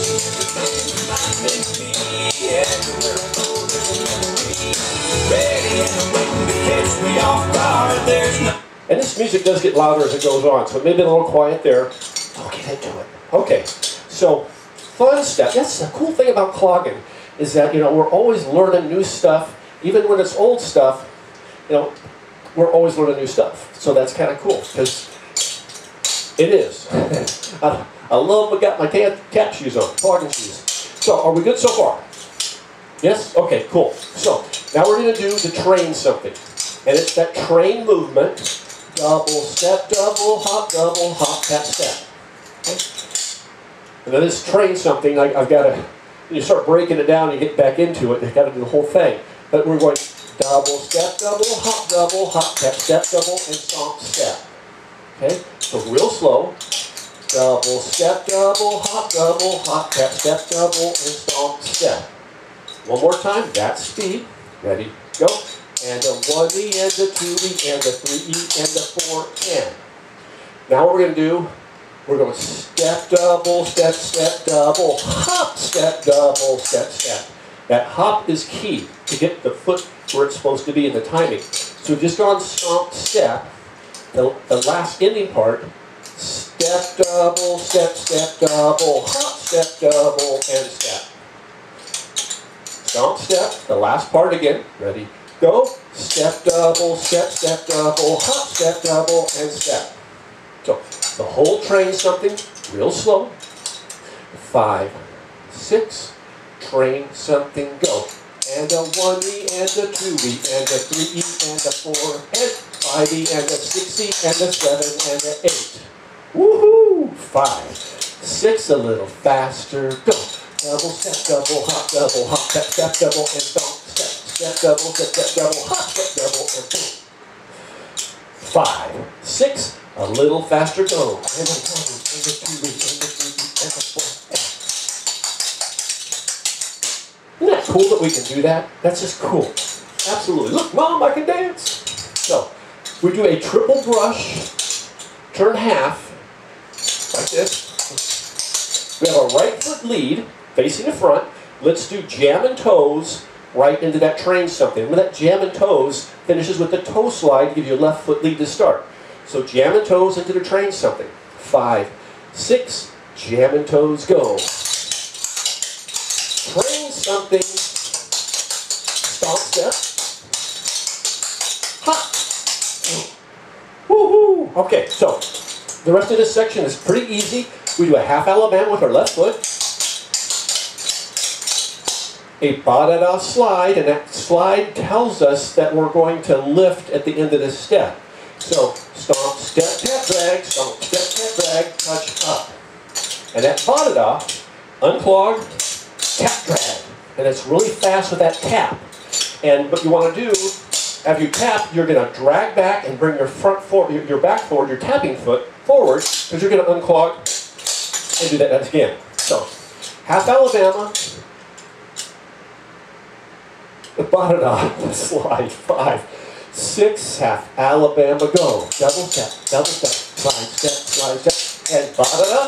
And this music does get louder as it goes on, so maybe a little quiet there. I'll get into it. Okay, so fun step. That's the cool thing about clogging, is that, you know, we're always learning new stuff. Even when it's old stuff, you know, we're always learning new stuff. So that's kind of cool, because it is. I, I love I got my cat, cat shoes on, clogging shoes. So are we good so far? Yes? Okay, cool. So now we're going to do the train something. And it's that train movement. Double step, double hop, double hop, tap, step. Okay? And then this train something, I, I've got to, when you start breaking it down, you get back into it, you've got to do the whole thing. But we're going double step, double hop, double hop, tap, step, double, and stomp, step. Okay? So real slow. Double step, double hop, double hop, tap, step, double, and stomp, step. One more time, that speed. Ready, go. And a one E, and a two E, and a three E, and a four, and. Now what we're going to do, we're going to step, double, step, step, double, hop, step, double, step, step. That hop is key to get the foot where it's supposed to be in the timing. So we've just gone stomp, step. The, the last ending part, step, double, step, step, double, hop, step, double, and step. Stomp, step, the last part again. Ready, go. Step, double, step, step, double, hop, step, double, and step. So the whole train something real slow. Five, six, train something, go. And a one E, and a two E, and a three E, and a four, and five E, and a six E, and a seven, and a eight. Woohoo! Five, six, a little faster, go. Double step, double hop, double hop, step, step, double, and don't step, step, double, step, step, double, hop, step, double, and boom. Five, six, a little faster, go. And the one, and the two, and the three, and the four. Isn't that cool that we can do that? That's just cool. Absolutely. Look, Mom, I can dance. So, we do a triple brush, turn half, like this. We have a right foot lead, facing the front. Let's do jam and toes right into that train something. Remember that jam and toes finishes with the toe slide, give you a left foot lead to start. So jam and toes into the train something. Five, six, jam and toes, go. Train something, stomp step, hop. Woohoo! Okay, so the rest of this section is pretty easy. We do a half Alabama with our left foot, a ba-da-da slide, and that slide tells us that we're going to lift at the end of this step. So, stomp, step, tap, drag, stomp, step, tap, drag, touch, up. And that ba-da-da, unclog, tap, drag. And it's really fast with that tap. And what you want to do, after you tap, you're going to drag back and bring your front forward, your, your back forward, your tapping foot forward, because you're going to unclog and do that again. So, half Alabama, the ba-da-da, slide, five, six, half Alabama, go. Double step, double step, slide, step, slide, step, and ba-da-da.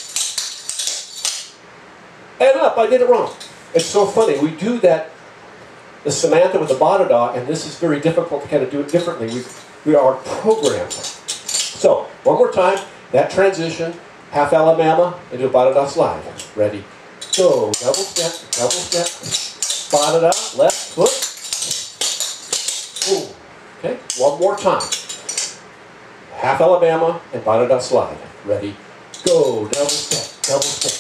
And up, I did it wrong. It's so funny, we do that, the Samantha with the ba-da-da, and this is very difficult to kind of do it differently. We, we are programmed. So, one more time, that transition, half Alabama, and do a ba-da-da slide. Ready, go, double step, double step, ba-da-da, left foot, boom. Okay, one more time. Half Alabama and ba-da-da slide. Ready, go, double step, double step.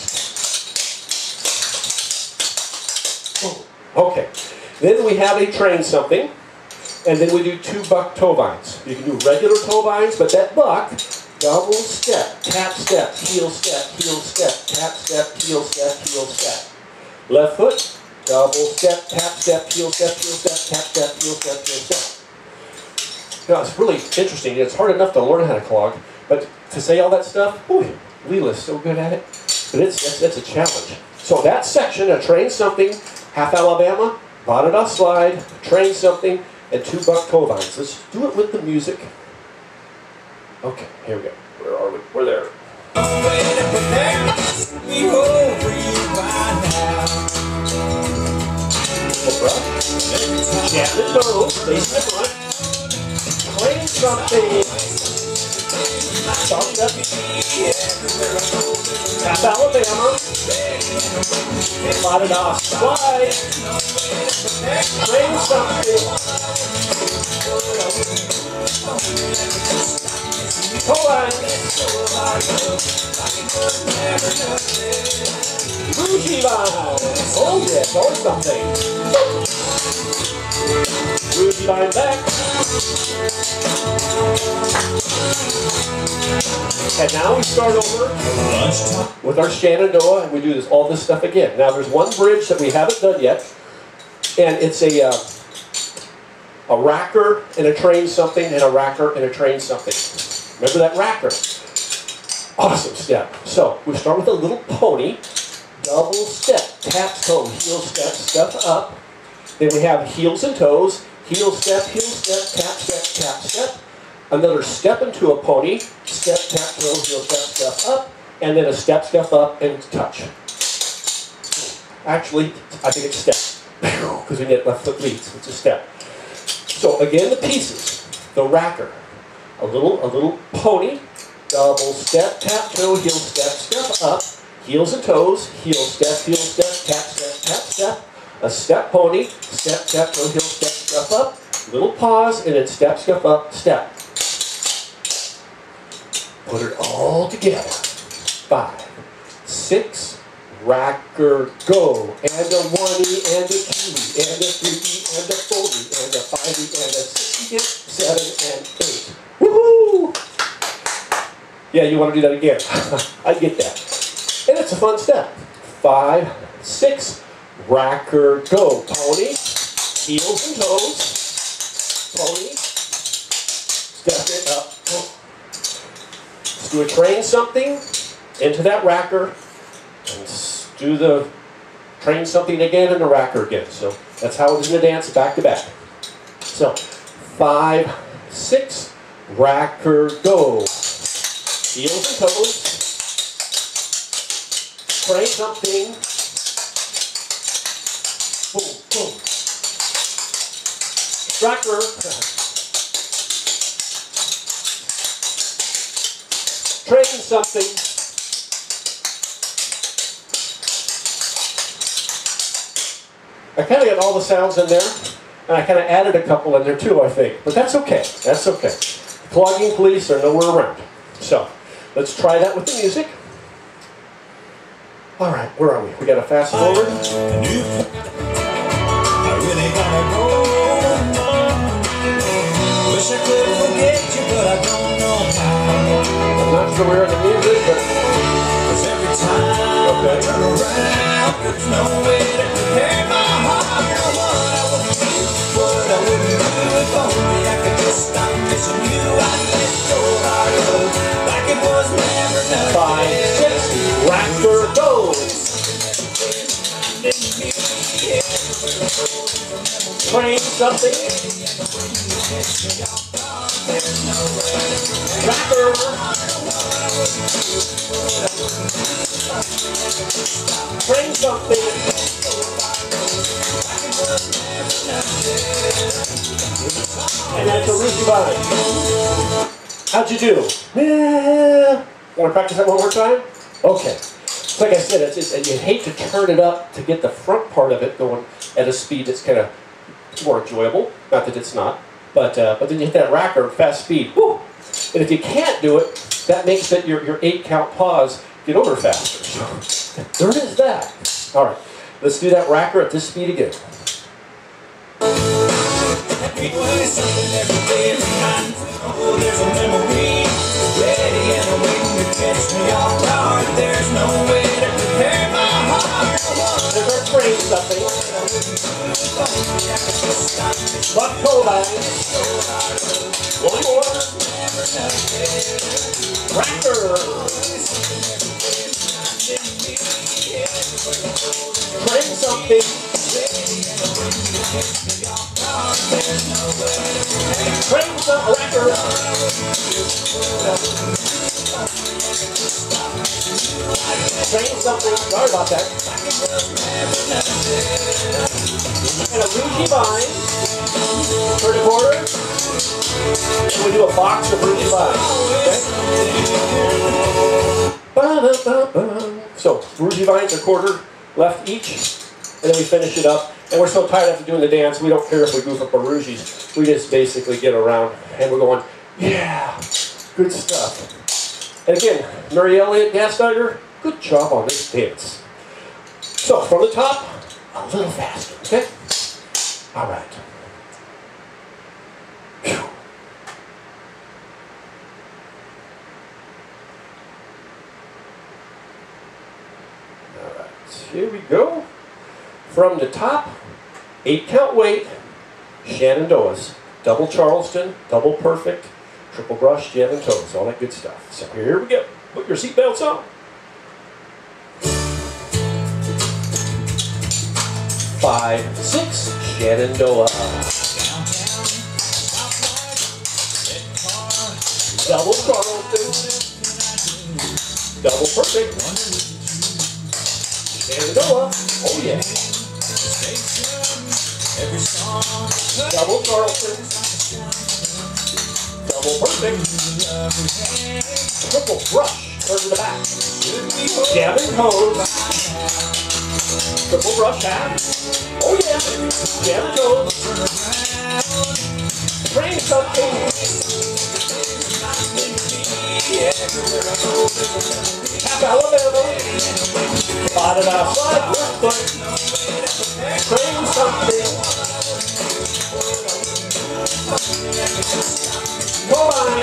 Boom. Okay, then we have a train something, and then we do two buck toe vines. You can do regular toe vines, but that buck, double step, tap step, heel step, heel step, tap step, heel step, heel step. Left foot, double step, tap step, heel step, heel step, tap step, heel step, heel step. Now, it's really interesting. It's hard enough to learn how to clog, but to say all that stuff, boy, Leela's so good at it. But it's, it's, it's a challenge. So that section, a train something, half Alabama, ba-da-da slide, train something, and two buck toe vines. Let's do it with the music. Okay, here we go. Where are we? We're there. Jam the toes, face the front. Train something. Stomp step. Half Alabama. Ba-da-da slide. Train something. Toe line. Bougie line. Oh yeah, or something. Bougie line back. And now we start over with our Shenandoah, and we do this all this stuff again. Now there's one bridge that we haven't done yet, and it's a uh, a racker and a train something, and a racker and a train something. Remember that racker? Awesome step. So we start with a little pony, double step, tap toe, heel step, step up. Then we have heels and toes, heel step, heel step, tap step, tap step. Another step into a pony, step, tap, toe, heel step, step up, and then a step, step up, and touch. Actually, I think it's step, because we need left foot leads. It's a step. So again, the pieces, the racker, a little, a little pony, double step, tap, toe, heel step, step up, heels and toes, heel step, heel step, tap, step, tap, step, a step pony, step, tap, toe, heel step, step up, little pause, and then step, step up, step. Put it all together. Five, six, racker, go. And a one-e, and a two-e, and a three-e, and a four-e, and a five-e, and a six-e, seven, and eight. Woohoo! Yeah, you want to do that again. I get that. And it's a fun step. Five, six, racker, go. Pony, heels and toes. Pony, step it up. Let's do a train something into that racker. And do the train something again and the racker again. So that's how it is in the dance, back to back. So five, six, racker, go. Heels and toes. Train something. Boom, boom. Racker. Train something. I kind of got all the sounds in there, and I kind of added a couple in there too, I think. But that's okay. That's okay. Clogging police are nowhere around. So let's try that with the music. All right, where are we? We got to fast forward. I really gotta go. Wish I could forget you, but I don't know how. I'm not sure where in the music, but Cause every time okay. I turn around, there's no way to prepare my heart. You know what I wouldn't do, what I wouldn't do if only I could just stop missing you. I'd let go heart go, like it was never nothing. Five, six, racker, go. Train something. Racker. Train something. And that's a Ruthie Vine. How'd you do? Yeah. Want to practice that one more time? Okay. So like I said, it's, it's, you hate to turn it up to get the front part of it going at a speed that's kind of more enjoyable. Not that it's not, but uh, but then you hit that racker fast speed. Woo! And if you can't do it, that makes it your your eight count pause get over faster. So there is that. All right, let's do that racker at this speed again. There's a memory ready and waiting to catch me off guard. There's no way to prepare my heart. There's our train something. Buck toe line. One more. Racker. Train something. Train some racker. Train something. Sorry about that. And a Ruthie Vine. Turn a quarter. And we do a box of Ruthie Vine. Okay? So Ruthie Vines are quarter left each. And then we finish it up. And we're so tired after doing the dance, we don't care if we goof up our rougies. We just basically get around and we're going, yeah, good stuff. And again, Mary Elliott, Gaslighter, good job on this dance. So from the top, a little faster, okay? All right. Whew. All right, here we go. From the top, eight count weight, Shenandoahs, double Charleston, double perfect, triple brush, jam and toes, all that good stuff. So here we go. Put your seatbelts on. Five, six, Shenandoah. Double Charleston, double perfect, Shenandoah. Oh yeah. Double Charleston, double perfect, triple brush, turn to the back, jam and toes, triple brush half, oh yeah, jam and toes, train something, half Alabama, spotted outside, left foot, train something. Come on. vine.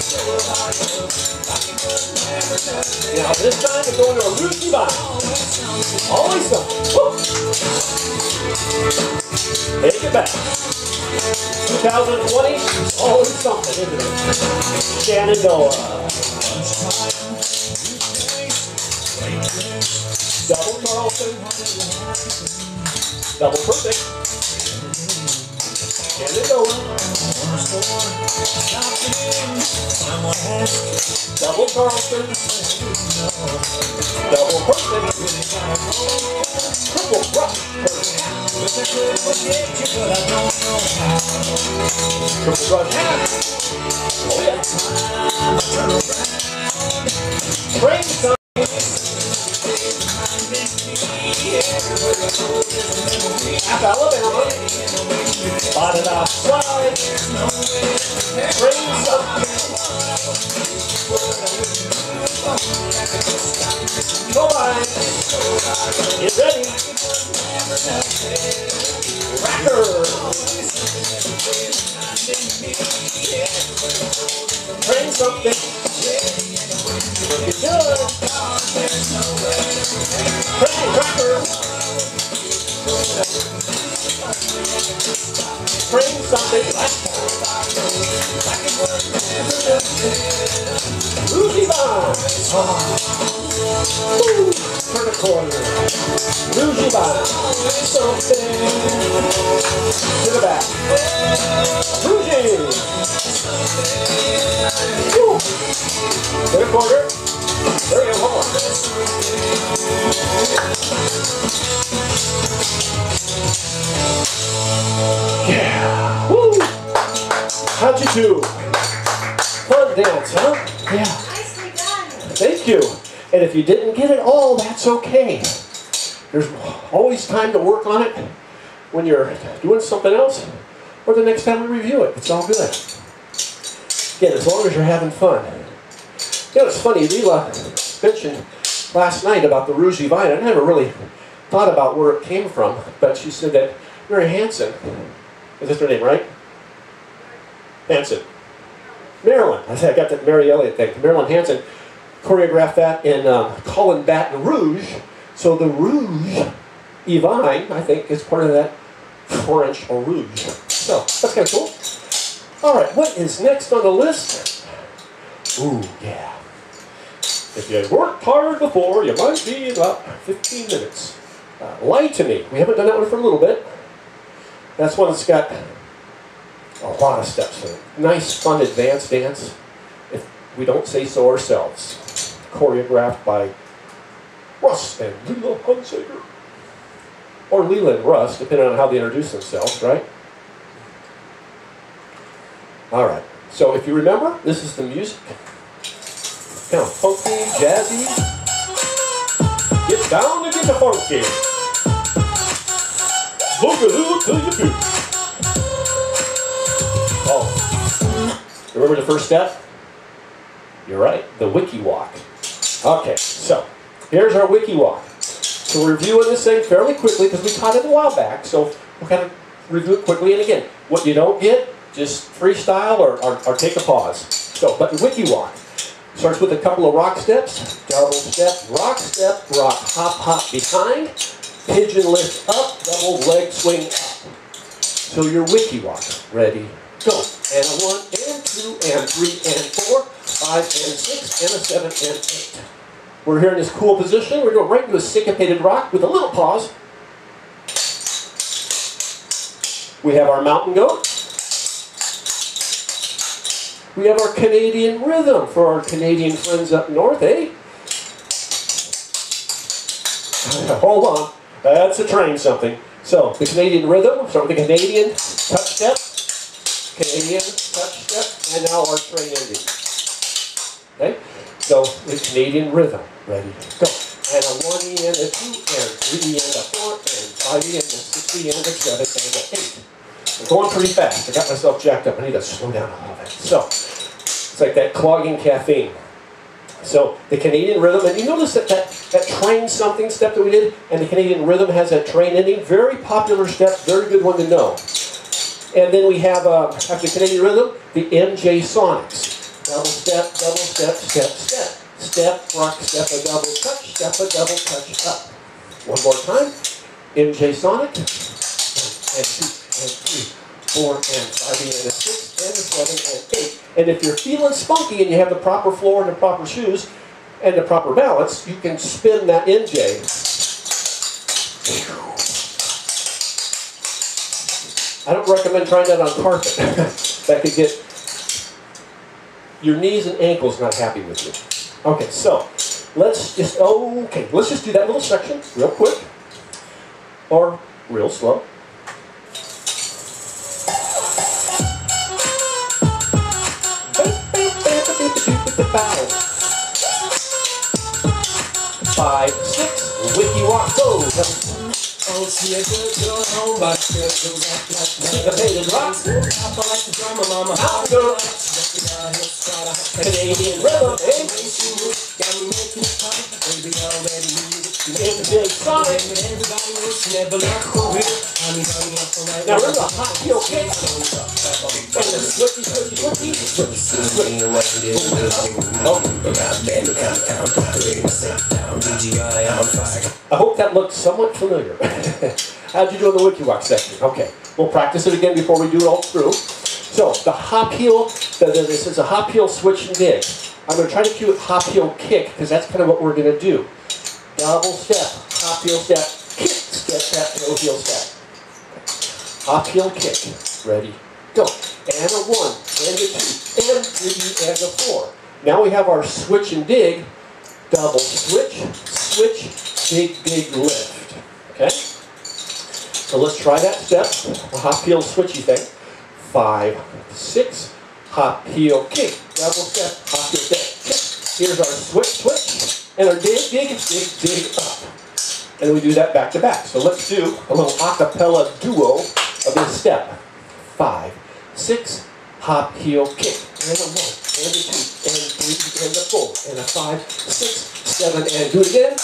Now this time we're going to a Roozy vine. Always something. Woo. Take it back. twenty twenty, always something, isn't it? Shenandoah. Double Carlson. Double perfect. Shenandoah. Double Carlson. Double perfect. Triple brush. Triple brush half. Oh yeah. Train some. Half Alabama. Botted off slide. Train some. Go by. Get ready. Cracker. Train something. Looking good. Train cracker. Train something. Roozy vine. Turn a corner. Roozy vine. Something. To the back. Roozy. Third quarter. There you go. Hold on. Yeah. Woo. How'd you do? Fun dance, huh? Yeah. Nicely done. Thank you. And if you didn't get it all, that's okay. There's always time to work on it when you're doing something else or the next time we review it. It's all good. Again, as long as you're having fun. You know, it's funny, Leela mentioned last night about the Roozy vine. I never really thought about where it came from, but she said that Mary Hansen, is this her name, right? Hansen. Marilyn. I said I got that Mary Elliott thing. Marilyn Hansen choreographed that in um, Colin Baton Rouge. So the Rouge Vine, I think, is part of that French or Rouge. So that's kind of cool. All right, what is next on the list? Ooh, yeah. If you worked hard before, you might be in about fifteen minutes. Uh, Lie to Me. We haven't done that one for a little bit. That's one that's got a lot of steps in it. Nice, fun, advanced dance, if we don't say so ourselves. Choreographed by Russ and Leela Hunsaker. Or Leela and Russ, depending on how they introduce themselves, right? All right. So if you remember, this is the music. Kind of funky, jazzy. Get down and get the funky. Boogaloo till you do. Oh. Remember the first step? You're right, the wiki walk. Okay, so here's our wiki walk. So we're reviewing this thing fairly quickly because we caught it a while back. So we'll kind of review it quickly. And again, what you don't get, just freestyle or, or, or take a pause. So, but the wiki walk starts with a couple of rock steps. Double step, rock step, rock, hop, hop behind. Pigeon lift up, double leg swing up. So your wiki walk. Ready, go. And a one, and two, and three, and four, five, and six, and a seven, and eight. We're here in this cool position. We're going right into a syncopated rock with a little pause. We have our mountain goat. We have our Canadian rhythm for our Canadian friends up north, eh? Hold on. That's a train something. So, the Canadian rhythm, start with the Canadian touch step, Canadian touch step, and now our train ending. Okay? So, the Canadian rhythm. Ready, go. And a one E and a two, and three and a four, and five E and a six E and a seven and a eight. I'm going pretty fast. I got myself jacked up. I need to slow down a little bit. So, it's like that clogging caffeine. So, the Canadian rhythm, and you notice that, that that train something step that we did, and the Canadian rhythm has that train ending. Very popular step, very good one to know. And then we have, uh, after the Canadian rhythm, the M J Sonics. double step, double step, step, step. Step, rock, step, a double touch, step, a double touch up. One more time. M J Sonic. One, and two, and three, four, and five, and a six, and a seven, and eight. And if you're feeling spunky and you have the proper floor and the proper shoes and the proper balance, you can spin that M J. I don't recommend trying that on carpet. That could get your knees and ankles not happy with you. Okay, so let's just, okay, let's just do that little section real quick or real slow. Five, six, wiki walk, go. Oh, she a good girl home, but still goes act like Syncopated rock. Papa like the drama, mama. Out girl. Canadian rhythm, eh? She moves, got me making it pop. Baby, already knew it. M J Sonic. Everybody knows she never left for real. Honey, honey, up for right. Now remember the hot heel kick. And the switchy, switchy, switchy. I hope that looked somewhat familiar. How'd you do in the wiki walk section? Okay, we'll practice it again before we do it all through. So the hop heel, the, the, this is a hop heel switch and dig. I'm going to try to cue it hop heel kick because that's kind of what we're going to do. Double step, hop heel step, kick, step, step, no heel step. Hop heel kick. Ready, go. And a one, and a two, and a three, and a four. Now we have our switch and dig. Double switch, switch, dig, dig, lift. Okay? So let's try that step, the hop heel switchy thing. Five, six, hop heel kick. Double step, hop heel step, kick. Here's our switch, switch, and our dig, dig, dig, dig up. And we do that back to back. So let's do a little acapella duo of this step. Five, six, hop heel kick. And a one, and a two, and a three, and a four, and a five, six, seven, and do it again.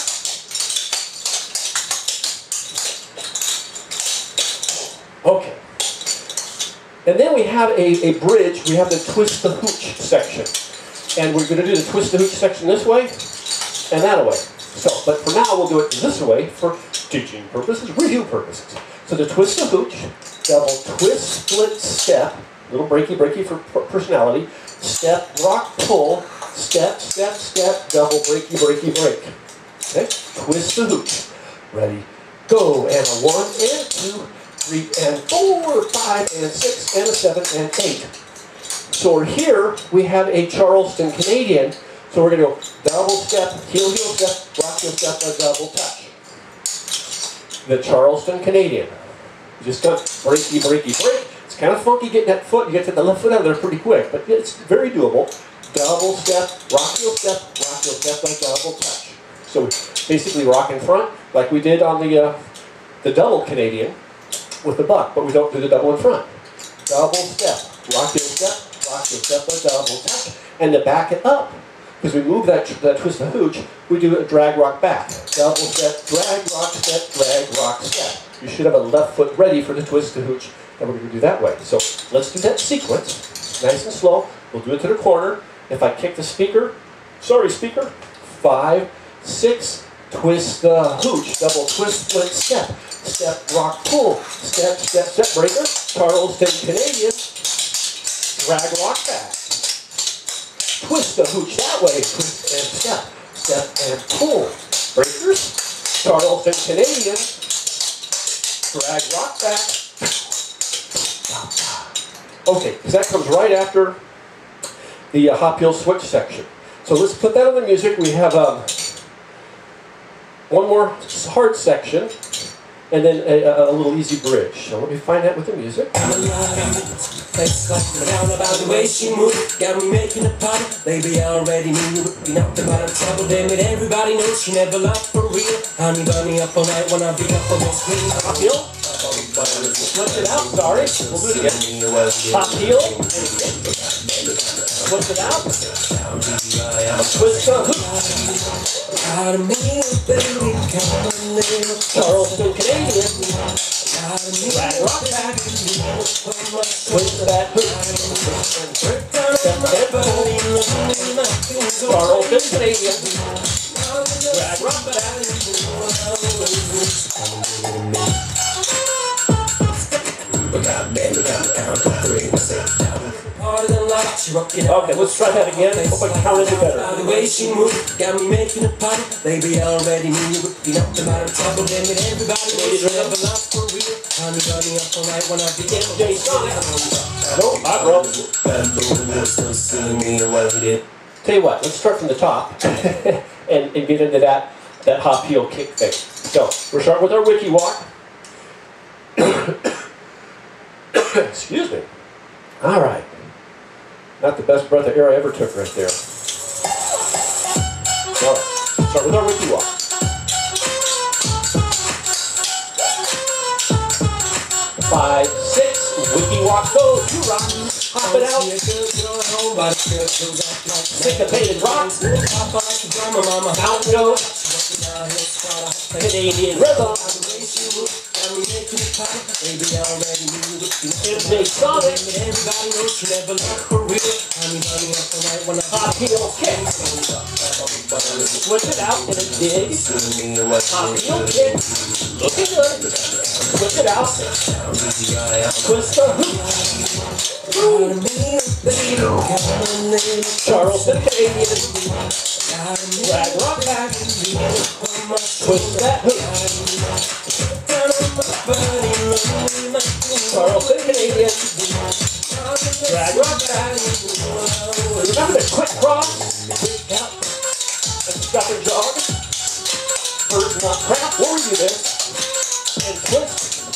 Okay. And then we have a, a bridge. We have the twist the hooch section. And we're going to do the twist the hooch section this way and that way. So, but for now we'll do it this way for teaching purposes, review purposes. So the twist the hooch, double twist, split, step, little breaky breaky for personality, step, rock, pull, step, step, step, double breaky breaky break. Okay, twist the hooch. Ready, go, and a one, and two, three, and four, five, and six, and a seven, and eight. So here we have a Charleston Canadian. So we're going to go double step, heel, heel step, rock, heel step, a double touch. The Charleston Canadian. Just got breaky, breaky, break. It's kind of funky getting that foot. You get to the left foot out of there pretty quick, but it's very doable. Double step, rock, heel step, rock, heel step, a double touch. So basically rock in front, like we did on the uh, the double Canadian with the buck, but we don't do the double in front. Double step, rock, heel step, rock, heel step, a double touch. And to back it up, because we move that, that twist the hooch, we do a drag rock back. Double step, drag rock step, drag rock step. You should have a left foot ready for the twist the hooch, and we're going to do that way. So let's do that sequence, nice and slow. We'll do it to the corner. If I kick the speaker, sorry speaker, five, six, twist the hooch, double twist, split, step, step, rock, pull, step, step, step, breaker, Charleston Canadian, drag rock back. Twist the hooch that way, twist and step, step and pull. Breakers, Charleston Canadian, drag rock back. Okay, because that comes right after the uh, hop heel switch section. So let's put that on the music. We have um, one more hard section, and then a, a little easy bridge. So let me find that with the music. It's like down about the way she moved, got me making a party. Baby, I already knew you would be knocked about the trouble. Damn it, everybody knows she never liked for real. Honey, bunny up all night when I be up on the screen. Hop heel. Switch it out. Sorry. We'll do it again. Hop heel. Switch it out. Twist the hook. Proud of me, baby, come on, little Charleston Canadian. Drag, rock back. Twist that hook. Step and pull. Charleston, Canadian. Drag, rock back. Okay, let's try that again. I hope I counted it better. The way she moved got me making a party. Baby, I already knew you would be up to my trouble. Then with everybody was never love for real. Honey, running up alright when I begin. Jay Sonic. Nope, I wrote. Tell you what, let's start from the top and, and get into that, that hop heel kick thing. So, we're starting with our wiki walk. Excuse me. All right. Not the best breath of air I ever took right there. All right. Start with our wiki walk. Five, six, wiki walk, go, you rock. Hop it out. Syncopated rocks. Mountain goes. Canadian rhythm. M J Sonic. Hop heel kick. Switch it out and a dig. Hop heel kick. Looking good. Switch it out. Twist the hoop. Charleston, Canadian. Drag, rock back. Twist that hoop. Charleston, Canadian. Drag, rock back. Remember the quick cross? And stop and jog. First not crap, or you this. And twist.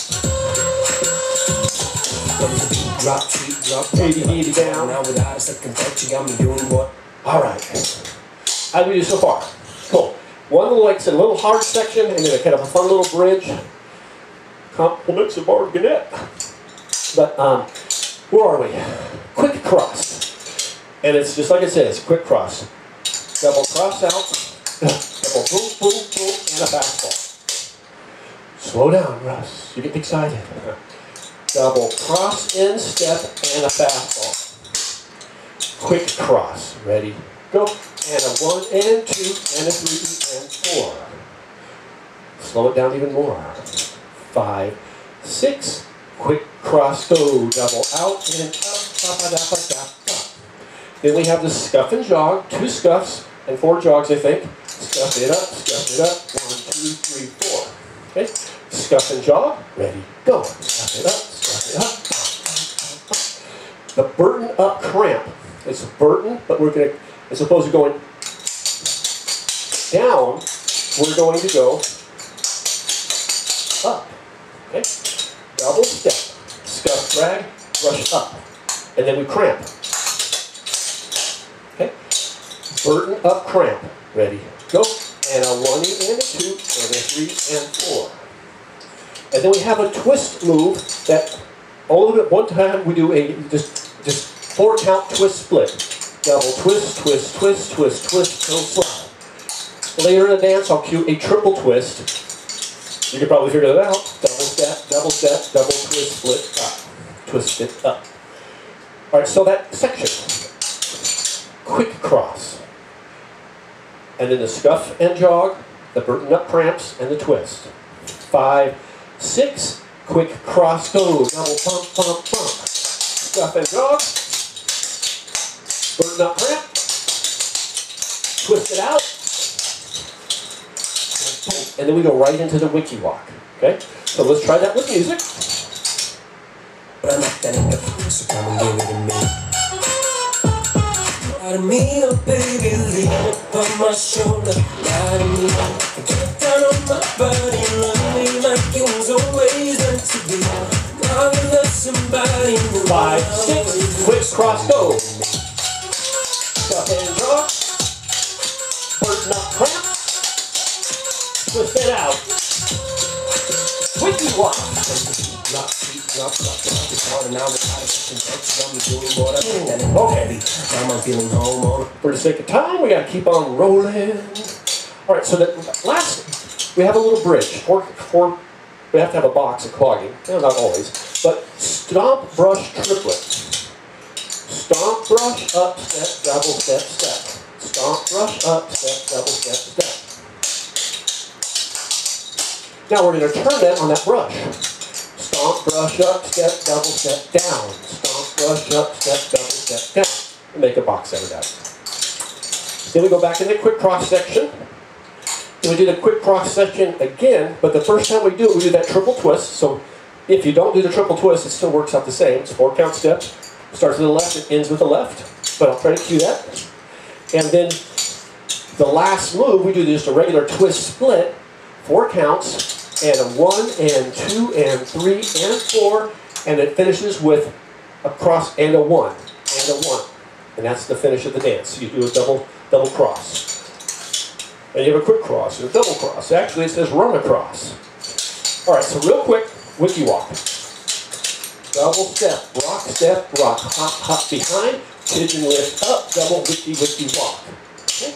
Drop, treat, drop, eighty, eighty down. Now without a second thought, you got me doing what? All right. How do we do so far? Cool. One little, like I said, a little hard section, and then a kind of a fun little bridge. Compliments of Barb Gannett. But, um, where are we? Quick cross. And it's just like I said, it's quick cross. Double cross out. Double boom, boom, boom, and a fastball. Slow down, Russ. You get excited. Double cross in step and a fastball. Quick cross. Ready? Go. And a one and two and a three and four. Slow it down even more. Five, six. Quick cross. Go. Double out and up. Up, up, up, up, up. Then we have the scuff and jog. Two scuffs and four jogs, I think. Scuff it up. Scuff it up. One, two, three, four. Okay. Scuff and jog. Ready? Go. Scuff it up. The Burton up cramp. It's a Burton, but we're going to, as opposed to going down, we're going to go up. Okay? Double step. Scuff, drag, brush up. And then we cramp. Okay? Burton up cramp. Ready? Go. And a one and a two and a three and four. And then we have a twist move that all of it one time we do a just just four count twist split. Double twist, twist, twist, twist, twist, no slide. Later in the dance I'll cue a triple twist. You can probably figure that out. Double step, double step, double twist, split, up. Twist it up. Alright, so that section. Quick cross. And then the scuff and jog, the Burton up cramps, and the twist. Five, six, quick cross, go, double pump, pump, pump. Scuff and jog, Burton up cramp, twist it out, and then we go right into the wiki walk. Okay? So let's try that with music. But I'm not that enough, so come and give it to me. Out of me, oh baby, lean up on my shoulder. Out of me, get down on my body, love me like it was always meant to be. Now I love somebody. Five, six, quick cross, go. Scuff and jog, Burton up cramp, twist it out. Wiki walk. Drop, beat, drop, drop, drop. It's hard and now without a second thought, you got me doing what I think. And Okay. now I'm feeling home on. For the sake of time, we got to keep on rolling. All right, so that last, we have a little bridge, four, four We have to have a box of clogging. Well, not always. But stomp, brush, triplet. Stomp, brush, up, step, double, step, step. Stomp, brush, up, step, double, step, step. Now we're going to turn that on that brush. Stomp, brush, up, step, double, step, down. Stomp, brush, up, step, double, step, down. And make a box out of that. Then we go back in the quick cross section. Then we do the quick cross section again, but the first time we do it, we do that triple twist. So if you don't do the triple twist, it still works out the same. It's four count steps. Starts with the left, it ends with the left. But I'll try to cue that. And then the last move, we do just a regular twist split, four counts, and a one, and two, and three, and four, and it finishes with a cross and a one, and a one. And that's the finish of the dance. So you do a double, double cross. And you have a quick cross and a double cross. Actually, it says run across. All right, so real quick, wiki walk. Double step, rock, step, rock, hop, hop behind, pigeon lift up, double wiki, wiki walk. Okay.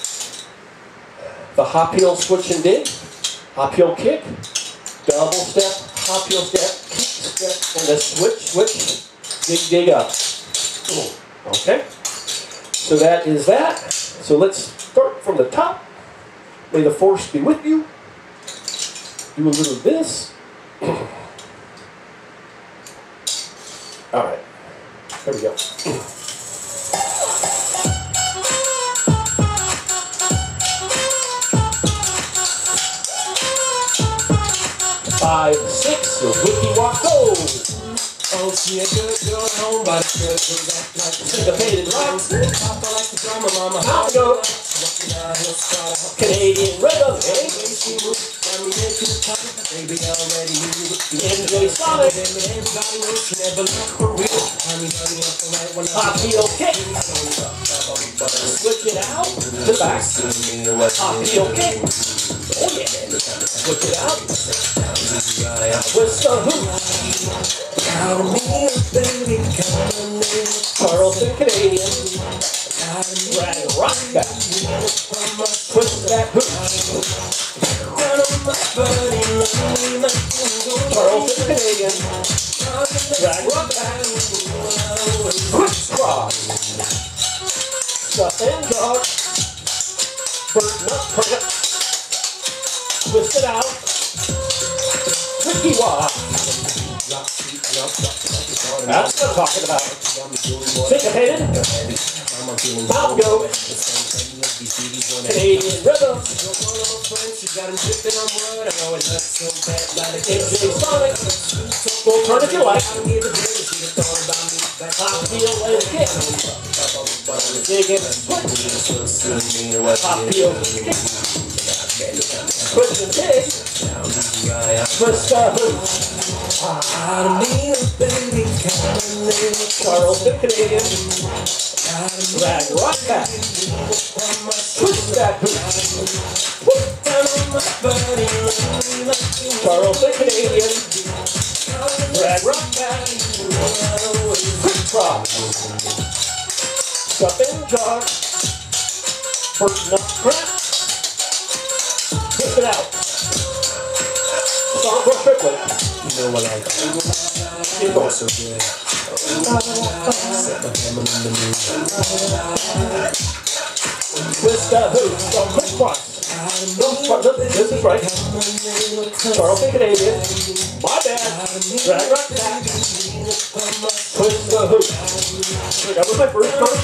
The hop heel switch and dig. Hop heel kick, double step, hop heel step, kick step, and a switch, switch, dig, dig up. Boom. Okay? So that is that. So let's start from the top. May the force be with you. Do a little of this. All right. There we go. Five, six, so wiki walk, go! Oh, she a good girl at home, but a good girl that like Syncopated rocks. Papa like the drama, mama. Now we go. Canadian rhythm, eh? She moves, got me into the top. Baby, already knew it. M J Sonic. Everybody knows she never left for real. Honey, honey, up the right when I Hop heel kick. Switch it out to the back. Hop heel kick. Oh yeah. Switch it out. Twist the hoop. Out of me, baby, coming in. Charleston Canadian. Drag rock back. Twist that hoop. Charleston Canadian. Drag rock back. Quick cross. Stuff and jog. Bird nut cramp. Twist it out. Quickie walk. That's what I'm talking about. Syncopated. Mouth go. Canadian rhythm. M J Sonic. Full turn if you like. Hop heel and kick. Dig and switch. Hop heel kick. Twist and dig. Twist the hoop. Out of me, baby, coming in. Charleston Canadian. Drag rock back. Twist that hoop. Charleston Canadian. Drag rock back. Quick cross. Step and jog. Bird nut cramp. Twist it out. Stomp or triplet. You know what I do? Keep going. So good. Set my hammer in the mood. Twist that hoop. So quick cross. No, this is right. Charleston Canadian. My bad. Drag right back. Twist the hoop. That was my first punch.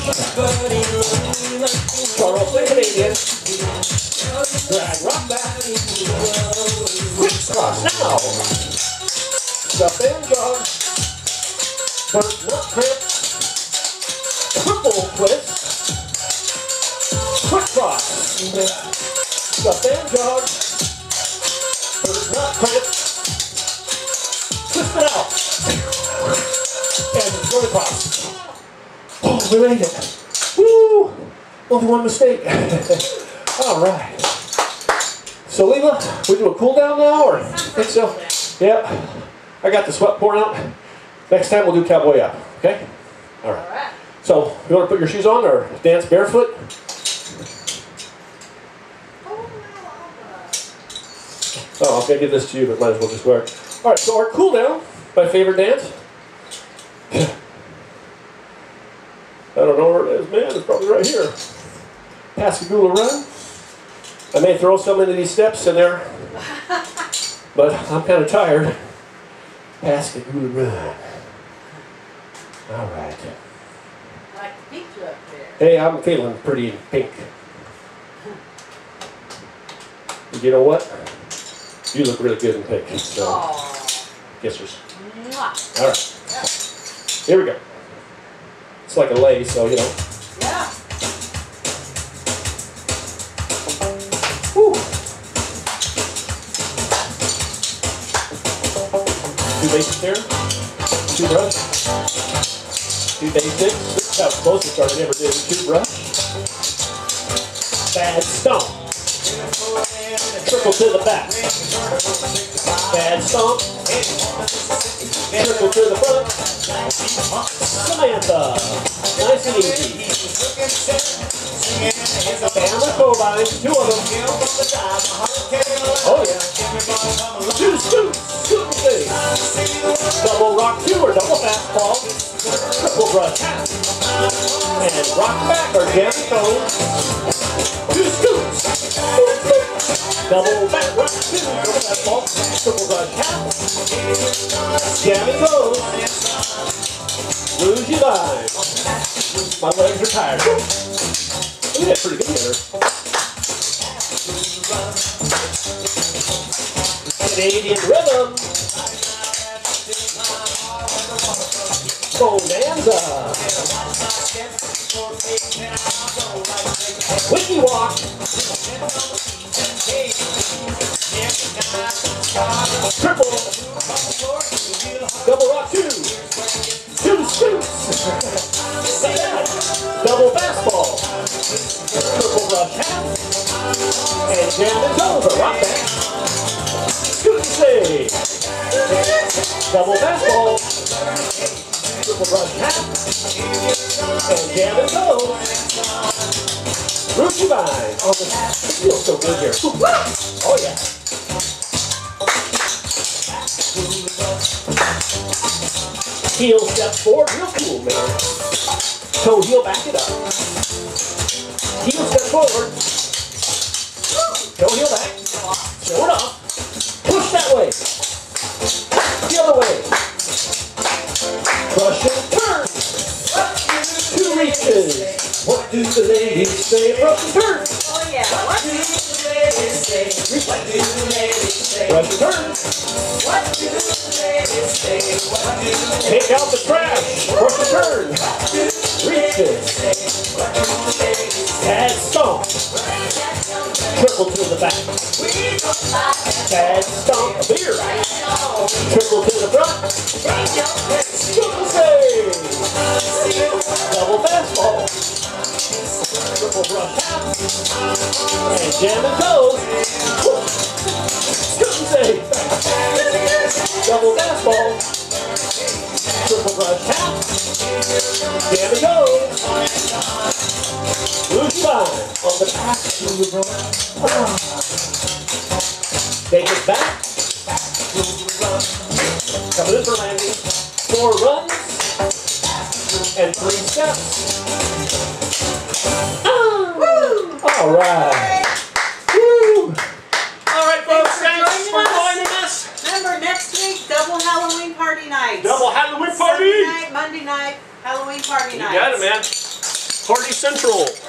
Charleston Canadian. Drag right back. Quick cross now. Step and jog. Bird nut cramp. Triple twist. Quick cross. Step and jog. Bird nut cramp. Twist it out. And throw it across. Oh, we made it. Woo! Only one mistake. All right. So, Leela, we do a cool down now, or? Think so? Yep. I got the sweat pouring out. Next time we'll do cowboy up. Okay? All right. All right. So, you want to put your shoes on or dance barefoot? Oh, I was gonna give this to you, but might as well just wear it. All right, so our cool down, my favorite dance. I don't know where it is, man. It's probably right here. Pascagoula Run. I may throw some into these steps in there, but I'm kind of tired. Pascagoula Run. All right. Like the picture up there. Hey, I'm feeling pretty pink. You know what? You look really good in pink. So, Aww. kissers. Mwah. All right. Here we go. It's like a lei, so you know. Yeah. Woo. Two basics there. Two brush. Two basics. This is how closest I ever did. Two brush. Bad stomp. Triple to the back. Bad stomp. Triple to the front. Samantha. Nice and easy. Bama Cobine. Two of them. Oh yeah. Two scoops. Scoop thing. Double rock two or double fastball. Triple brush. And rock back or jam toe. Two scoops. Double back rock two. Double fastball. Triple brush half. Jam and go. Lose your line. My legs are tired. We did pretty good there. Canadian rhythm. Bonanza. Wiki walk. Triple. Double rock two. Two scoops. Double fastball. Triple brush half. And jam and over. Rock back. Scoot and say. Double fastball. Triple brush half. And jam and go. Rookie vine. Oh, this feels so good here. Oh, yeah. Heel step forward, real cool, man. Toe heel, back it up. Heel step forward. Toe heel back. Show it off. Push that way. The other way. Brush and turn. Two reaches. What do the ladies say? Brush and turn. Oh yeah. What do the ladies say? What do the ladies say? Brush and turn. What do the ladies say? What do the Take out the trash. Brush and turn. Reaches. Add stomp. Triple to the back. Add stomp. Beer. Triple to the front. Triple save. Double fastball. Triple brush half. And jam and toes. Scoop and save. Double fastball. Triple brush half. Jam and toes. Loose line on the back. Take it back. Coming in for landing. Four runs and three steps. All right. Woo. All right, folks, Thanks thanks for for joining joining us. Remember, next week, double Halloween party nights. Double Halloween Sunday party. night, Monday night, Halloween party You nights. got it, man. Party Central.